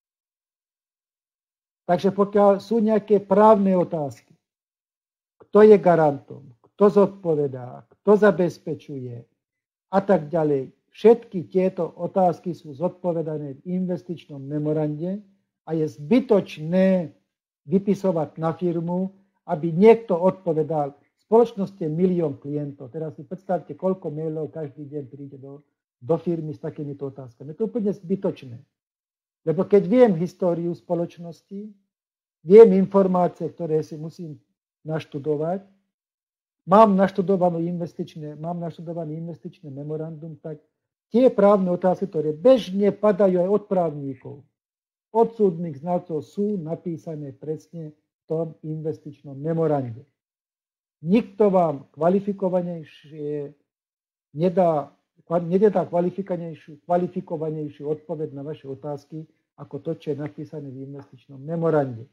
Takže pokiaľ sú nejaké právne otázky, kto je garantom, kto zodpovedá, kto zabezpečuje a tak ďalej, všetky tieto otázky sú zodpovedané v investičnom memorande a je zbytočné vypisovať na firmu, aby niekto odpovedal. Spoločnosť je milión klientov. Teraz si predstavte, koľko mailov každý deň príde do, do firmy s takýmito otázkami. Je to úplne zbytočné. Lebo keď viem históriu spoločnosti, viem informácie, ktoré si musím naštudovať, mám naštudované investičné, mám naštudované investičné memorandum, tak tie právne otázky, ktoré bežne padajú aj od právnikov, od súdnych znalcov, sú napísané presne v tom investičnom memorande. Nikto vám kvalifikovanejšie nedá, nedá kvalifikovanejšiu, kvalifikovanejšiu odpoveď na vaše otázky, ako to, čo je napísané v investičnom memorande.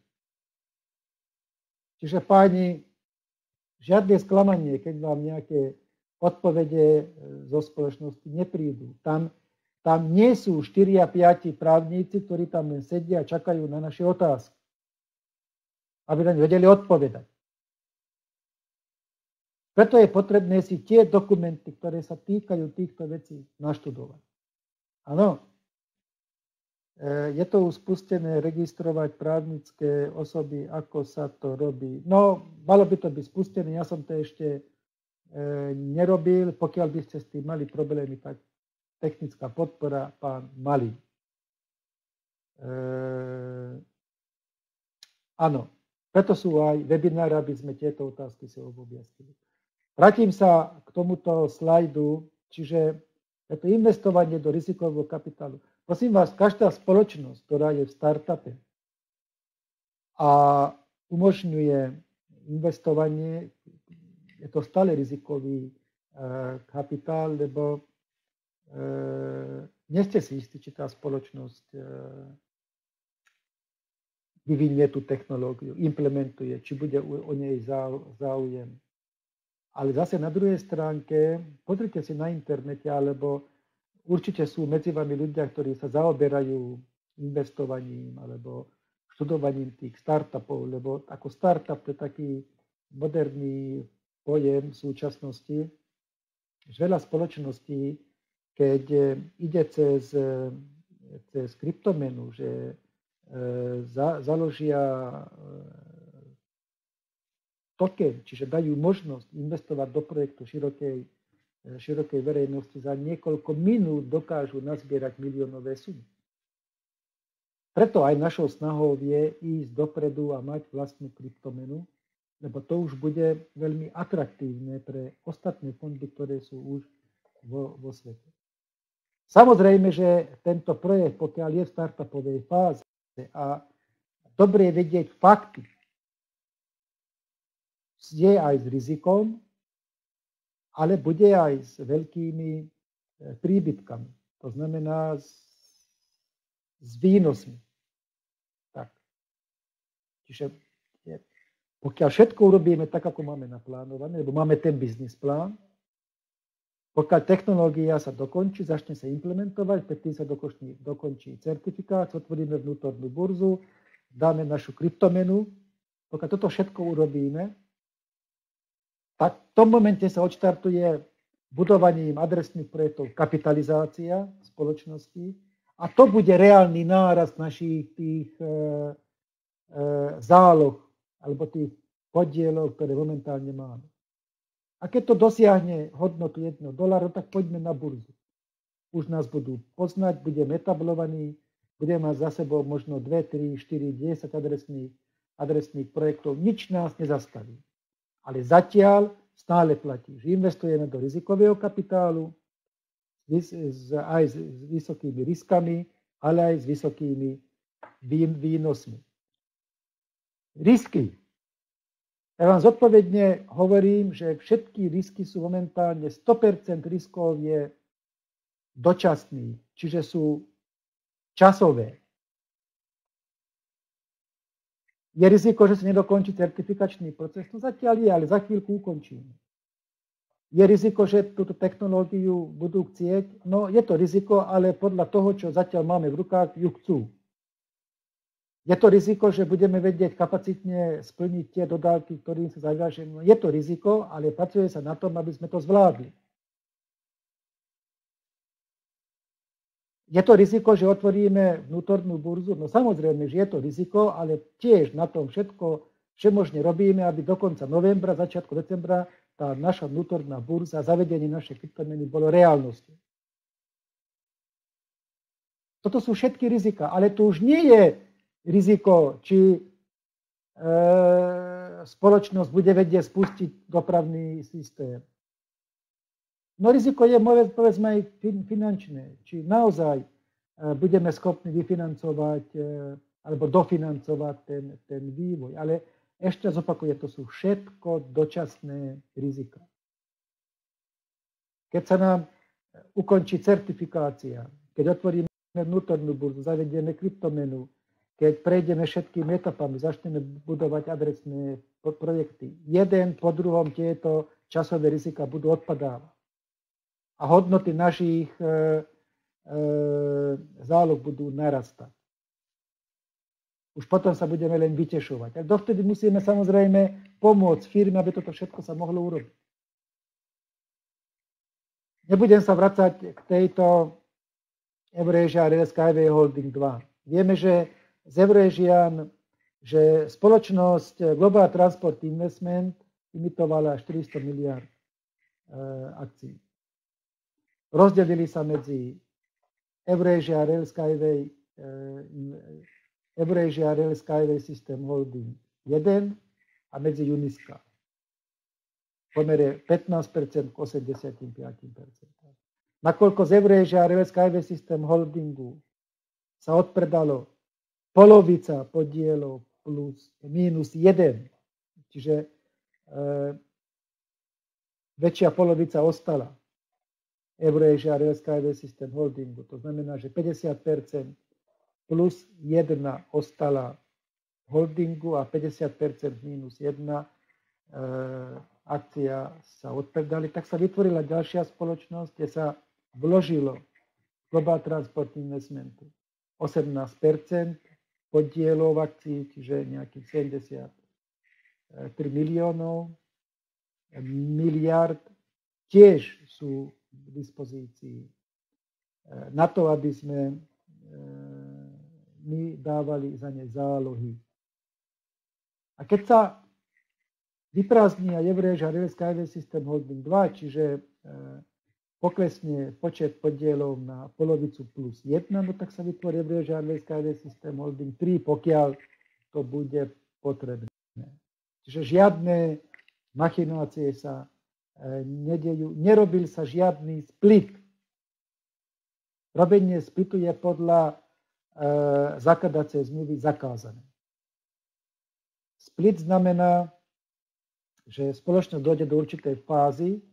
Čiže páni, žiadne sklamanie, keď vám nejaké odpovede zo spoločnosti neprídu. Tam, tam nie sú štyri a päť právníci, ktorí tam len sedia a čakajú na naše otázky, aby na ne vedeli odpovedať. Preto je potrebné si tie dokumenty, ktoré sa týkajú týchto vecí, naštudovať. Áno. Je to už spustené registrovať právnické osoby, ako sa to robí. No, malo by to byť spustené, ja som to ešte e, nerobil. Pokiaľ by ste s tým mali problémy, tak technická podpora, pán Malý. E, áno, preto sú aj webináry, aby sme tieto otázky si objasnili. Vrátim sa k tomuto slajdu, čiže je to investovanie do rizikového kapitálu. Prosím vás, každá spoločnosť, ktorá je v startupe a umožňuje investovanie, je to stále rizikový e, kapitál, lebo e, nie ste si istí, či tá spoločnosť e, vyvinie tú technológiu, implementuje, či bude o nej záujem. Ale zase na druhej stránke, pozrite si na internete, alebo určite sú medzi vami ľudia, ktorí sa zaoberajú investovaním alebo študovaním tých startupov, lebo ako startup to je taký moderný pojem v súčasnosti. Veľa spoločností, keď ide cez, cez kryptomenu, že za, založia token, čiže dajú možnosť investovať do projektu širokej, širokej verejnosti, za niekoľko minút dokážu nazbierať miliónové sumy. Preto aj našou snahou je ísť dopredu a mať vlastnú kryptomenu, lebo to už bude veľmi atraktívne pre ostatné fondy, ktoré sú už vo, vo svete. Samozrejme, že tento projekt, pokiaľ je v startupovej fáze a dobre je vedieť fakty, je aj s rizikom, ale bude aj s veľkými príbytkami. To znamená s, s výnosmi. Tak. Čiže pokiaľ všetko urobíme tak, ako máme naplánované, lebo máme ten biznis plán, pokiaľ technológia sa dokončí, začne sa implementovať, predtým sa dokončí, dokončí certifikát, otvoríme vnútornú burzu, dáme našu kryptomenu. Pokiaľ toto všetko urobíme, tak v tom momente sa odštartuje budovaním adresných projektov kapitalizácia spoločnosti a to bude reálny nárast našich tých e, e, záloh alebo tých podielov, ktoré momentálne máme. A keď to dosiahne hodnotu jedného dolára, tak poďme na burzu. Už nás budú poznať, budeme etablovaní, budeme mať za sebou možno dva, tri, štyri, desať adresných, adresných projektov. Nič nás nezastaví. Ale zatiaľ stále platí, že investujeme do rizikového kapitálu aj s vysokými riskami, ale aj s vysokými výnosmi. Risky. Ja vám zodpovedne hovorím, že všetky risky sú momentálne, sto percent riskov je dočasných, čiže sú časové. Je riziko, že sa nedokončí certifikačný proces? No zatiaľ je, ale za chvíľku ukončíme. Je riziko, že túto technológiu budú chcieť? No je to riziko, ale podľa toho, čo zatiaľ máme v rukách, ju chcú. Je to riziko, že budeme vedieť kapacitne splniť tie dodávky, ktorým sa zaviažeme. Je to riziko, ale pracuje sa na tom, aby sme to zvládli. Je to riziko, že otvoríme vnútornú burzu? No samozrejme, že je to riziko, ale tiež na tom všetko všemožne robíme, aby do konca novembra, začiatku decembra tá naša vnútorná burza, zavedenie našej kryptomeny bolo reálnosťou. Toto sú všetky rizika, ale to už nie je riziko, či e, spoločnosť bude vedieť spustiť dopravný systém. No riziko je, povedzme, aj finančné. Či naozaj e, budeme schopní vyfinancovať e, alebo dofinancovať ten, ten vývoj. Ale ešte raz opakujem, to sú všetko dočasné rizika. Keď sa nám ukončí certifikácia, keď otvoríme vnútornú burzu, zavedieme kryptomenu, keď prejdeme všetkými etapami, začneme budovať adresné projekty. Jeden po druhom tieto časové rizika budú odpadávať. A hodnoty našich e, e, záloh budú narastať. Už potom sa budeme len vytešovať. A dovtedy musíme samozrejme pomôcť firme, aby toto všetko sa mohlo urobiť. Nebudem sa vracať k tejto Eurasia Rail Skyway Holding dva. Vieme, že z Eurasian, že spoločnosť Global Transport Investment imitovala štyristo miliárd e, akcií. Rozdelili sa medzi Eurasia Rail Skyway, e, Eurasia Rail Skyway System Holding jeden a medzi Uniska. V pomere pätnásť percent k osemdesiatpäť percent. Nakoľko z Eurasia Rail Skyway System Holdingu sa odpredalo polovica podielov plus minus jeden, čiže e, väčšia polovica ostala Eurasia Rail Skyway System Holdingu. To znamená, že päťdesiat percent plus jedna ostala holdingu a päťdesiat percent minus jedna e, akcia sa odpredali. Tak sa vytvorila ďalšia spoločnosť, kde sa vložilo Global Transport Investmentu osemnásť percent podielov akcií, čiže nejakých sedemdesiattri miliónov, miliard, tiež sú k dispozícii na to, aby sme my dávali za ne zálohy. A keď sa vyprázdni aj Eurasia Rail Skyway System Holding dva, čiže poklesne počet podielov na polovicu plus jedna, no tak sa vytvorí Eurasia Rail Skyway System Holding tri, pokiaľ to bude potrebné. Čiže žiadne machinácie sa nedejú, nerobil sa žiadny split. Robenie splitu je podľa e, zakladacej zmluvy zakázané. Split znamená, že spoločnosť dojde do určitej fázy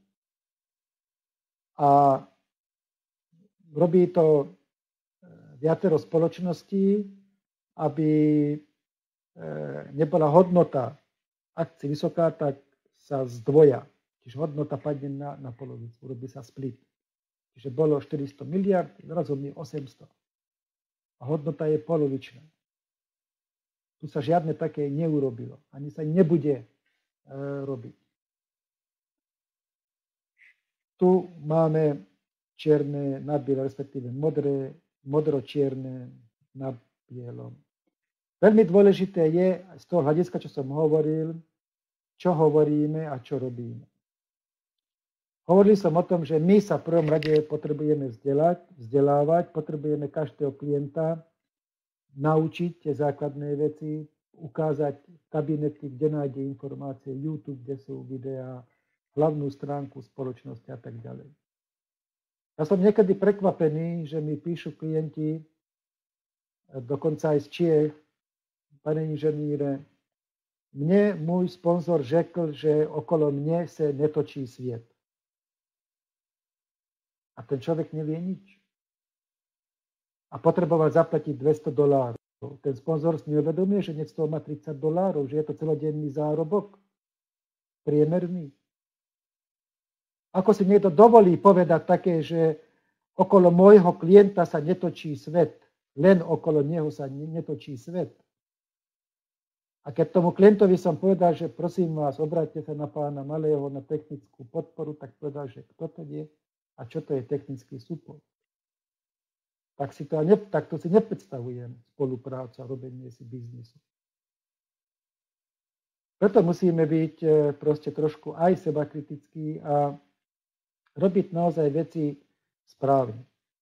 a robí to viacero spoločností, aby nebola hodnota akcií vysoká, tak sa zdvoja. Čiže hodnota padne na, na polovicu, urobí sa split. Čiže bolo štyristo miliard, zrazu je osemsto. A hodnota je polovičná. Tu sa žiadne také neurobilo. Ani sa nebude e, robiť. Tu máme čierne na biele, respektíve modré, modro-čierne na bielom. Veľmi dôležité je z toho hľadiska, čo som hovoril, čo hovoríme a čo robíme. Hovoril som o tom, že my sa v prvom rade potrebujeme vzdelať, vzdelávať, potrebujeme každého klienta naučiť tie základné veci, ukázať kabinety, kde nájde informácie, YouTube, kde sú videá, hlavnú stránku spoločnosti a tak ďalej. Ja som niekedy prekvapený, že mi píšu klienti, dokonca aj z Čiech, pane inženýre, mne môj sponzor řekl, že okolo mne sa netočí sviet. A ten človek nevie nič. A potreboval zaplatiť dvesto dolárov. Ten sponzor si neuvedomuje, že dnes toho má tridsať dolárov, že je to celodenný zárobok. Priemerný. Ako si niekto dovolí povedať také, že okolo môjho klienta sa netočí svet, len okolo neho sa netočí svet. A keď tomu klientovi som povedal, že prosím vás, obráťte sa na pána Malého na technickú podporu, tak povedal, že kto to je a čo to je technický support. Tak, si to, tak to si nepredstavujem spoluprácu a robenie si biznisu. Preto musíme byť proste trošku aj sebakritickí a robiť naozaj veci správne.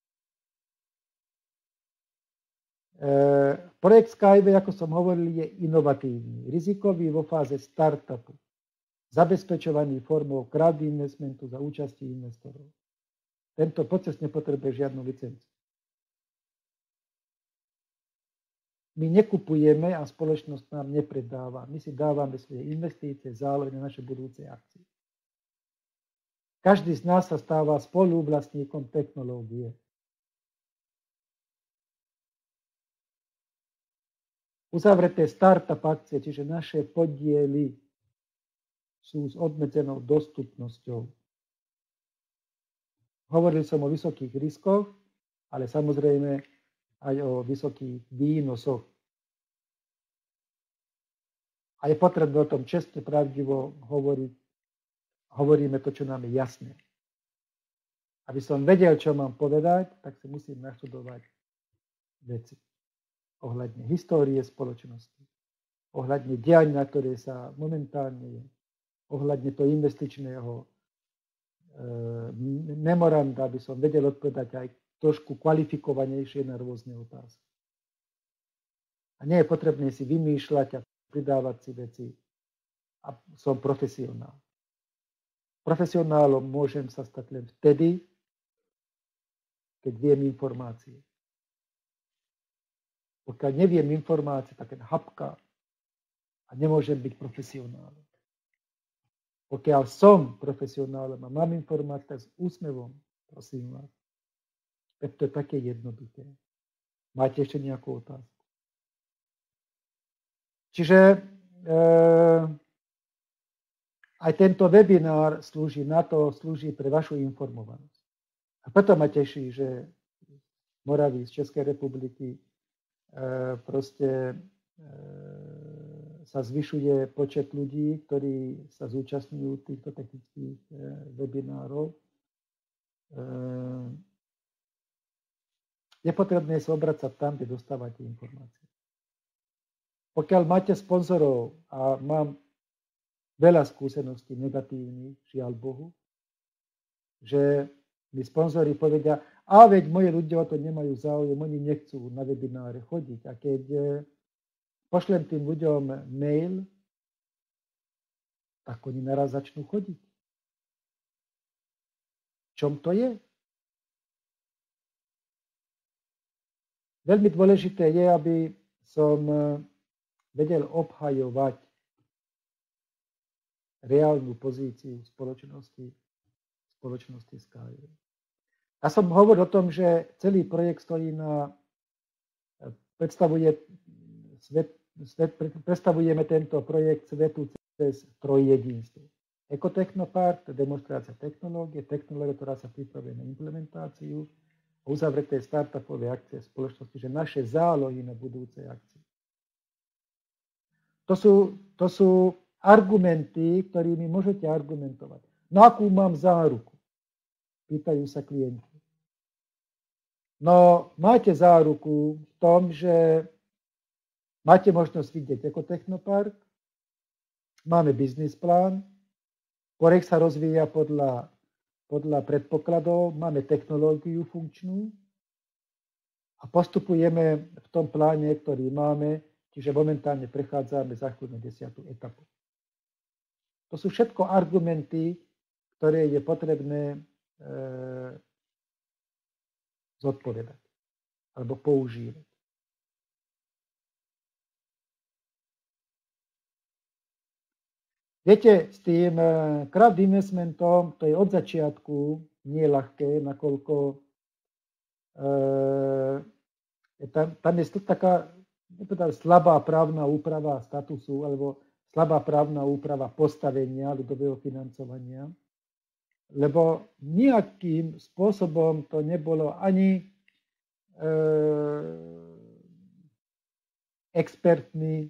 E, projekt Skyway, ako som hovoril, je inovatívny, rizikový vo fáze startupu, zabezpečovaný formou crowd investmentu za účasti investorov. Tento proces nepotrebuje žiadnu licenciu. My nekupujeme a spoločnosť nám nepredáva. My si dávame svoje investície, zálohy na naše budúce akcie. Každý z nás sa stáva spoluvlastníkom technológie. Uzavreté startup akcie, čiže naše podiely, sú s obmedzenou dostupnosťou. Hovoril som o vysokých riskoch, ale samozrejme aj o vysokých výnosoch. A je potrebné o tom čestne, pravdivo hovoriť. Hovoríme to, čo nám je jasné. Aby som vedel, čo mám povedať, tak si musím naštudovať veci. Ohľadne histórie spoločnosti, ohľadne diania, ktoré sa momentálne je, ohľadne toho investičného e, memoranda, aby som vedel odpovedať aj trošku kvalifikovanejšie na rôzne otázky. A nie je potrebné si vymýšľať a pridávať si veci. A som profesionál. Profesionálom môžem sa stať len vtedy, keď viem informácie. Pokiaľ neviem informácie, tak len hapka a nemôžem byť profesionálom. Pokiaľ som profesionálom a mám informácie, tak s úsmevom, prosím vás. To je také jednoduché. Máte ešte nejakú otázku? Čiže e, aj tento webinár slúži na to, slúži pre vašu informovanosť. A preto ma teší, že Moravy z Českej republiky e, proste e, sa zvyšuje počet ľudí, ktorí sa zúčastňujú týchto technických e, webinárov. E, je potrebné sa obracať tam, kde dostávate informácie. Pokiaľ máte sponzorov a mám veľa skúseností negatívnych, žiaľ Bohu, že mi sponzori povedia, a veď moji ľudia o to nemajú záujem, oni nechcú na webináre chodiť. A keď pošlem tým ľuďom mail, tak oni naraz začnú chodiť. V čom to je? Veľmi dôležité je, aby som vedel obhajovať reálnu pozíciu spoločnosti, spoločnosti Skyway. Ja som hovoril o tom, že celý projekt stojí na, predstavuje svet, predstavujeme tento projekt svetu cez trojjedinstvo. Ekotechnopark, demonstrácia technológie, technológia, ktorá sa pripravuje na implementáciu, uzavreté startupové akcie spoločnosti, že naše zálohy na budúce akcie. To sú, to sú argumenty, ktorými môžete argumentovať. Na akú mám záruku? Pýtajú sa klienti. No, máte záruku v tom, že máte možnosť vidieť Ekotechnopark, máme biznis plán, projekt sa rozvíja podľa, podľa predpokladov, máme technológiu funkčnú a postupujeme v tom pláne, ktorý máme, čiže momentálne prechádzame za chvíľu na desiatú etapu. To sú všetko argumenty, ktoré je potrebné e, zodpovedať alebo používať. Viete, s tým crowd investmentom, to je od začiatku nie ľahké, nakoľko e, tam, tam je taká slabá právna úprava statusu alebo slabá právna úprava postavenia ľudového financovania, lebo nejakým spôsobom to nebolo ani e, expertný e,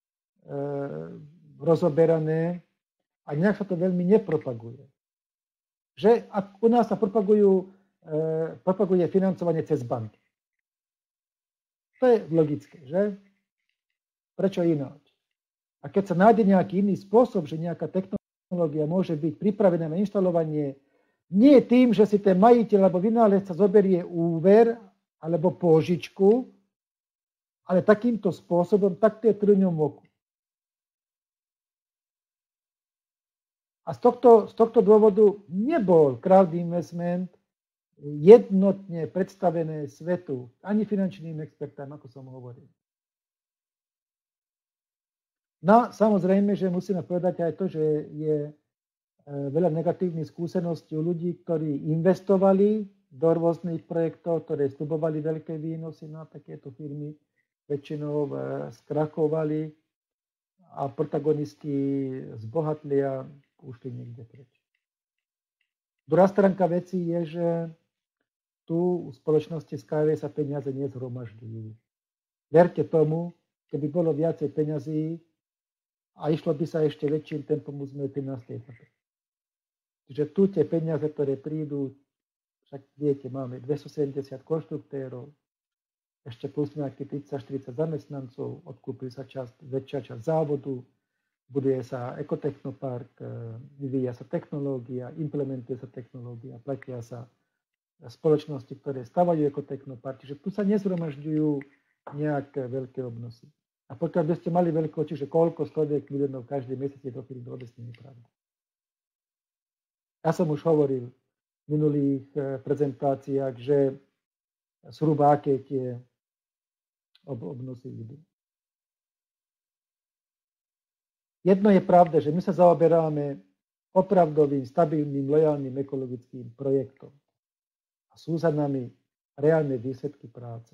rozoberané a nejak sa to veľmi nepropaguje. Že ak u nás sa propagujú, e, propaguje financovanie cez banky. To je logické, že? Prečo ináč? A keď sa nájde nejaký iný spôsob, že nejaká technológia môže byť pripravená na inštalovanie nie tým, že si ten majiteľ alebo vynálezca zoberie úver alebo pôžičku, ale takýmto spôsobom, tak to je trňom oku. A z tohto, z tohto dôvodu nebol crowd investment jednotne predstavené svetu, ani finančným expertám, ako som hovoril. No, samozrejme, že musíme povedať aj to, že je veľa negatívnych skúseností u ľudí, ktorí investovali do rôznych projektov, ktoré sľubovali veľké výnosy na takéto firmy, väčšinou skrachovali a protagonisti zbohatli a ušli niekde preč. Druhá stránka veci je, že tu u spoločnosti Skyway sa peniaze nezhromažďujú. Verte tomu, keby bolo viacej peňazí a išlo by sa ešte väčším tempom, už sme v trinástej etape. Čiže tu tie peniaze, ktoré prídu, však viete, máme dvestosedemdesiat konštruktérov, ešte plus nejakých tridsať štyridsať zamestnancov, odkúpili sa časť, väčšia časť závodu, buduje sa Ekotechnopark, vyvíja sa technológia, implementuje sa technológia, platia sa spoločnosti, ktoré stavajú Ekotechnopark, čiže tu sa nezhromažďujú nejaké veľké obnosy. A pokiaľ by ste mali veľké oči, že koľko stoviek miliónov každý mesiac je do firmy, vôbec nie je pravda. Ja som už hovoril v minulých prezentáciách, že zhruba aké tie obnosy idú. Jedno je pravda, že my sa zaoberáme opravdovým, stabilným, lojálnym ekologickým projektom. A sú za nami reálne výsledky práce.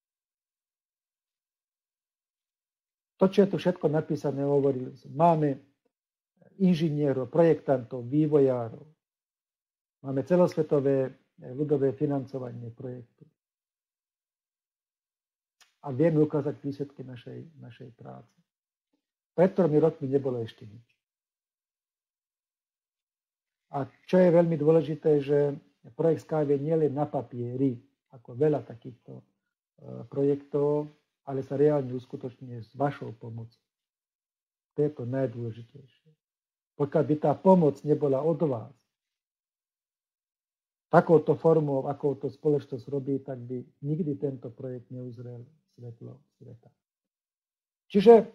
To, čo je tu všetko napísané, hovorili som. Máme inžinierov, projektantov, vývojárov. Máme celosvetové ľudové financovanie projektu. A vieme ukázať výsledky našej, našej práce. Pred tromi rokmi nebolo ešte nič. A čo je veľmi dôležité, že projekt Skyway nie len na papieri, ako veľa takýchto projektov, ale sa reálne uskutočňuje s vašou pomocou. To je to najdôležitejšie. Pokiaľ by tá pomoc nebola od vás, takouto formou, ako to spoločnosť robí, tak by nikdy tento projekt neuzrel svetlo sveta. Čiže e,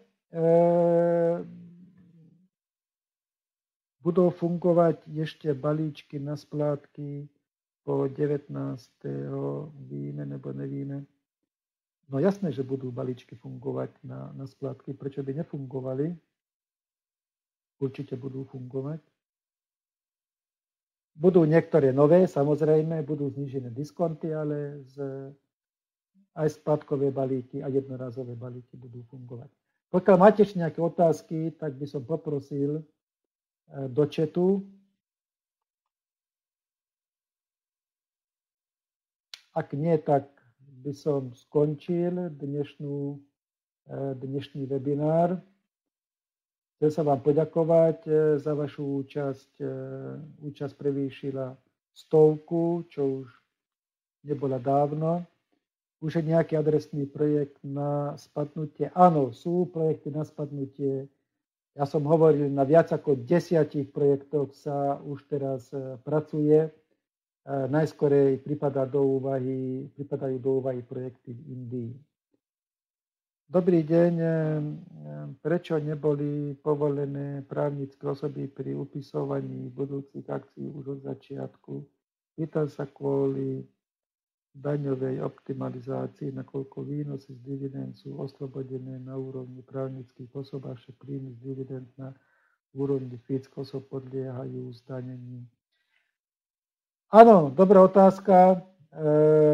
budú fungovať ešte balíčky na splátky po devätnásteho víme nebo nevíme. No jasné, že budú balíčky fungovať na, na splátky. Prečo by nefungovali? Určite budú fungovať. Budú niektoré nové, samozrejme, budú znížené diskonty, ale z, aj splátkové balíky a jednorazové balíky budú fungovať. Pokiaľ máte ešte nejaké otázky, tak by som poprosil do chatu. Ak nie, tak by som skončil dnešnú, dnešný webinár. Chcem sa vám poďakovať za vašu účasť. Účasť prevýšila stovku, čo už nebola dávno. Už je nejaký adresný projekt na spadnutie. Áno, sú projekty na spadnutie. Ja som hovoril, na viac ako desiatich projektoch sa už teraz pracuje. Najskorej pripadá do úvahy, pripadajú do úvahy projekty v Indii. Dobrý deň. Prečo neboli povolené právnické osoby pri upisovaní budúcich akcií už od začiatku? Pýtam sa kvôli daňovej optimalizácii, nakoľko výnosy z dividend sú oslobodené na úrovni právnických osob, a však príjmy z dividend na úrovni fyzických osob podliehajú zdaneniu. Áno, dobrá otázka. E,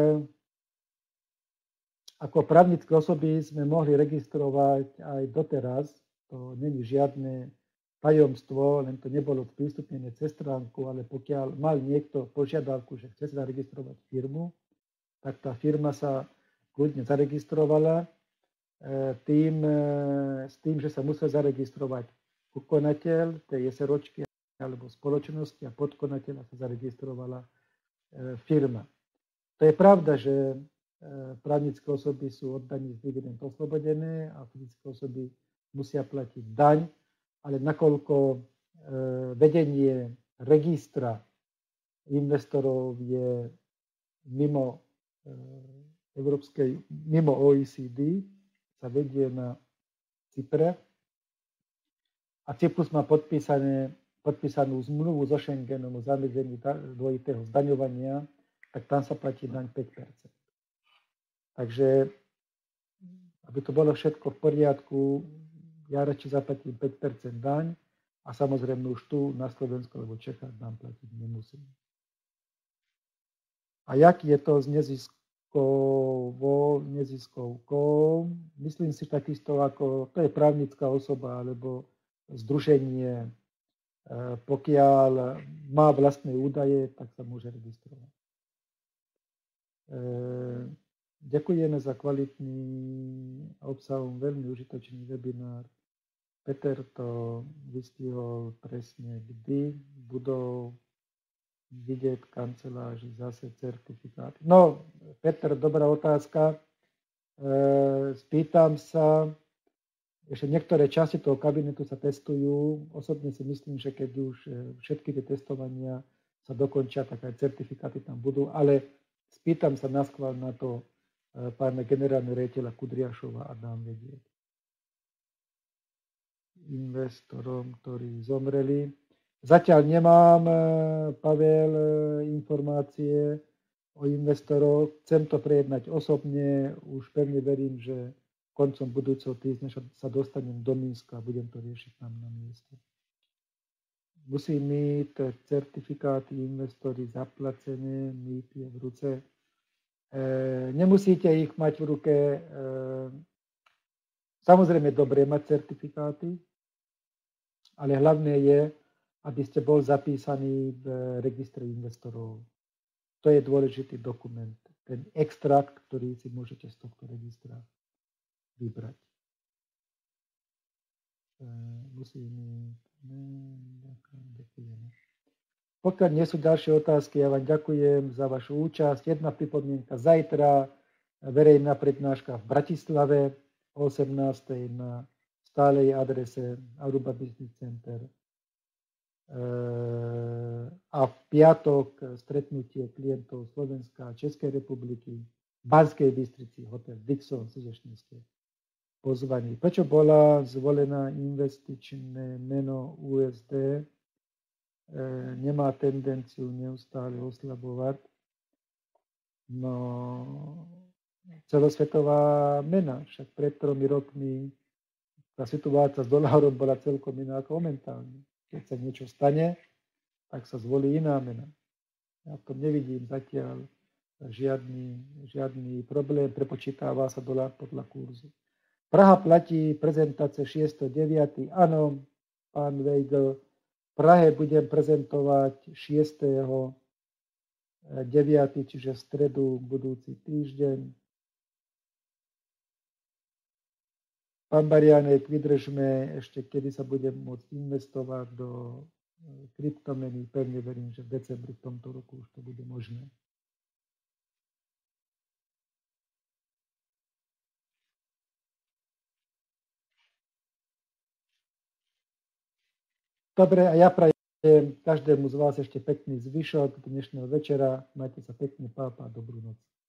ako právnické osoby sme mohli registrovať aj doteraz. To není žiadne tajomstvo, len to nebolo sprístupnené cez stránku, ale pokiaľ mal niekto požiadavku, že chce sa zaregistrovať firmu, tak tá firma sa kľudne zaregistrovala tým, s tým, že sa musel zaregistrovať konateľ tej SROčky alebo spoločnosti a podkonateľa sa zaregistrovala firma. To je pravda, že právnické osoby sú od daní z dividend oslobodené a fyzické osoby musia platiť daň, ale nakoľko vedenie registra investorov je mimo Európskej, mimo O E C D, sa vedie na Cypre a Cyprus má podpísané, podpísanú zmluvu so Schengenom o zamedzení dvojitého zdaňovania, tak tam sa platí daň päť percent. Takže, aby to bolo všetko v poriadku, ja radšej zaplatím päť percent daň a samozrejme už tu na Slovensku alebo Čechách daň platiť nemusím. A jak je to s neziskovou, neziskovkou? Myslím si takisto, ako to je právnická osoba alebo združenie, pokiaľ má vlastné údaje, tak sa môže registrovať. Ďakujeme za kvalitný obsahom, veľmi užitočný webinár. Peter to vystihol presne, kdy budú vidieť v kanceláži zase certifikáty. No, Peter, dobrá otázka. Spýtam sa, ešte niektoré časti toho kabinetu sa testujú. Osobne si myslím, že keď už všetky tie testovania sa dokončia, tak aj certifikáty tam budú, ale spýtam sa naschvál na to pána generálneho riaditeľa Kudriašova a dám vedieť. Investorom, ktorí zomreli. Zatiaľ nemám, Pavel, informácie o investoroch. Chcem to prejednať osobne. Už pevne verím, že koncom budúceho týždňa sa dostanem do Minska a budem to riešiť tam na mieste. Musí mať certifikáty investori zaplacené, mít je v ruce. Nemusíte ich mať v ruke. Samozrejme, dobre mať certifikáty, ale hlavné je, aby ste bol zapísaní v registre investorov. To je dôležitý dokument, ten extrakt, ktorý si môžete z tohto registra vybrať. Musím... Ďakujeme. Pokiaľ nie sú ďalšie otázky, ja vám ďakujem za vašu účasť. Jedna pripomienka, zajtra verejná prednáška v Bratislave o osemnástej na stálej adrese Aruba Business Center. A v piatok stretnutie klientov Slovenska a Českej republiky v Banskej Bystrici, hotel Dixon, srdečne ste pozvaní. Prečo bola zvolená investičné meno U S D? Nemá tendenciu neustále oslabovať. No, celosvetová mena, však pred tromi rokmi tá situácia s dolárom bola celkom iná ako momentálne. Keď sa niečo stane, tak sa zvolí iná mena. Ja v tom nevidím zatiaľ žiadny, žiadny problém, prepočítava sa dolár podľa kurzu. Praha platí prezentácie šiesteho deviateho Áno, pán Weigl, v Prahe budem prezentovať šiesteho deviateho čiže v stredu budúci týždeň. Pán Bariánek, vydržme ešte, kedy sa budem môcť investovať do kryptomeny. Pevne verím, že v decembri v tomto roku už to bude možné. Dobre, a ja prajem každému z vás ešte pekný zvyšok dnešného večera. Majte sa pekne, pápa, dobrú noc.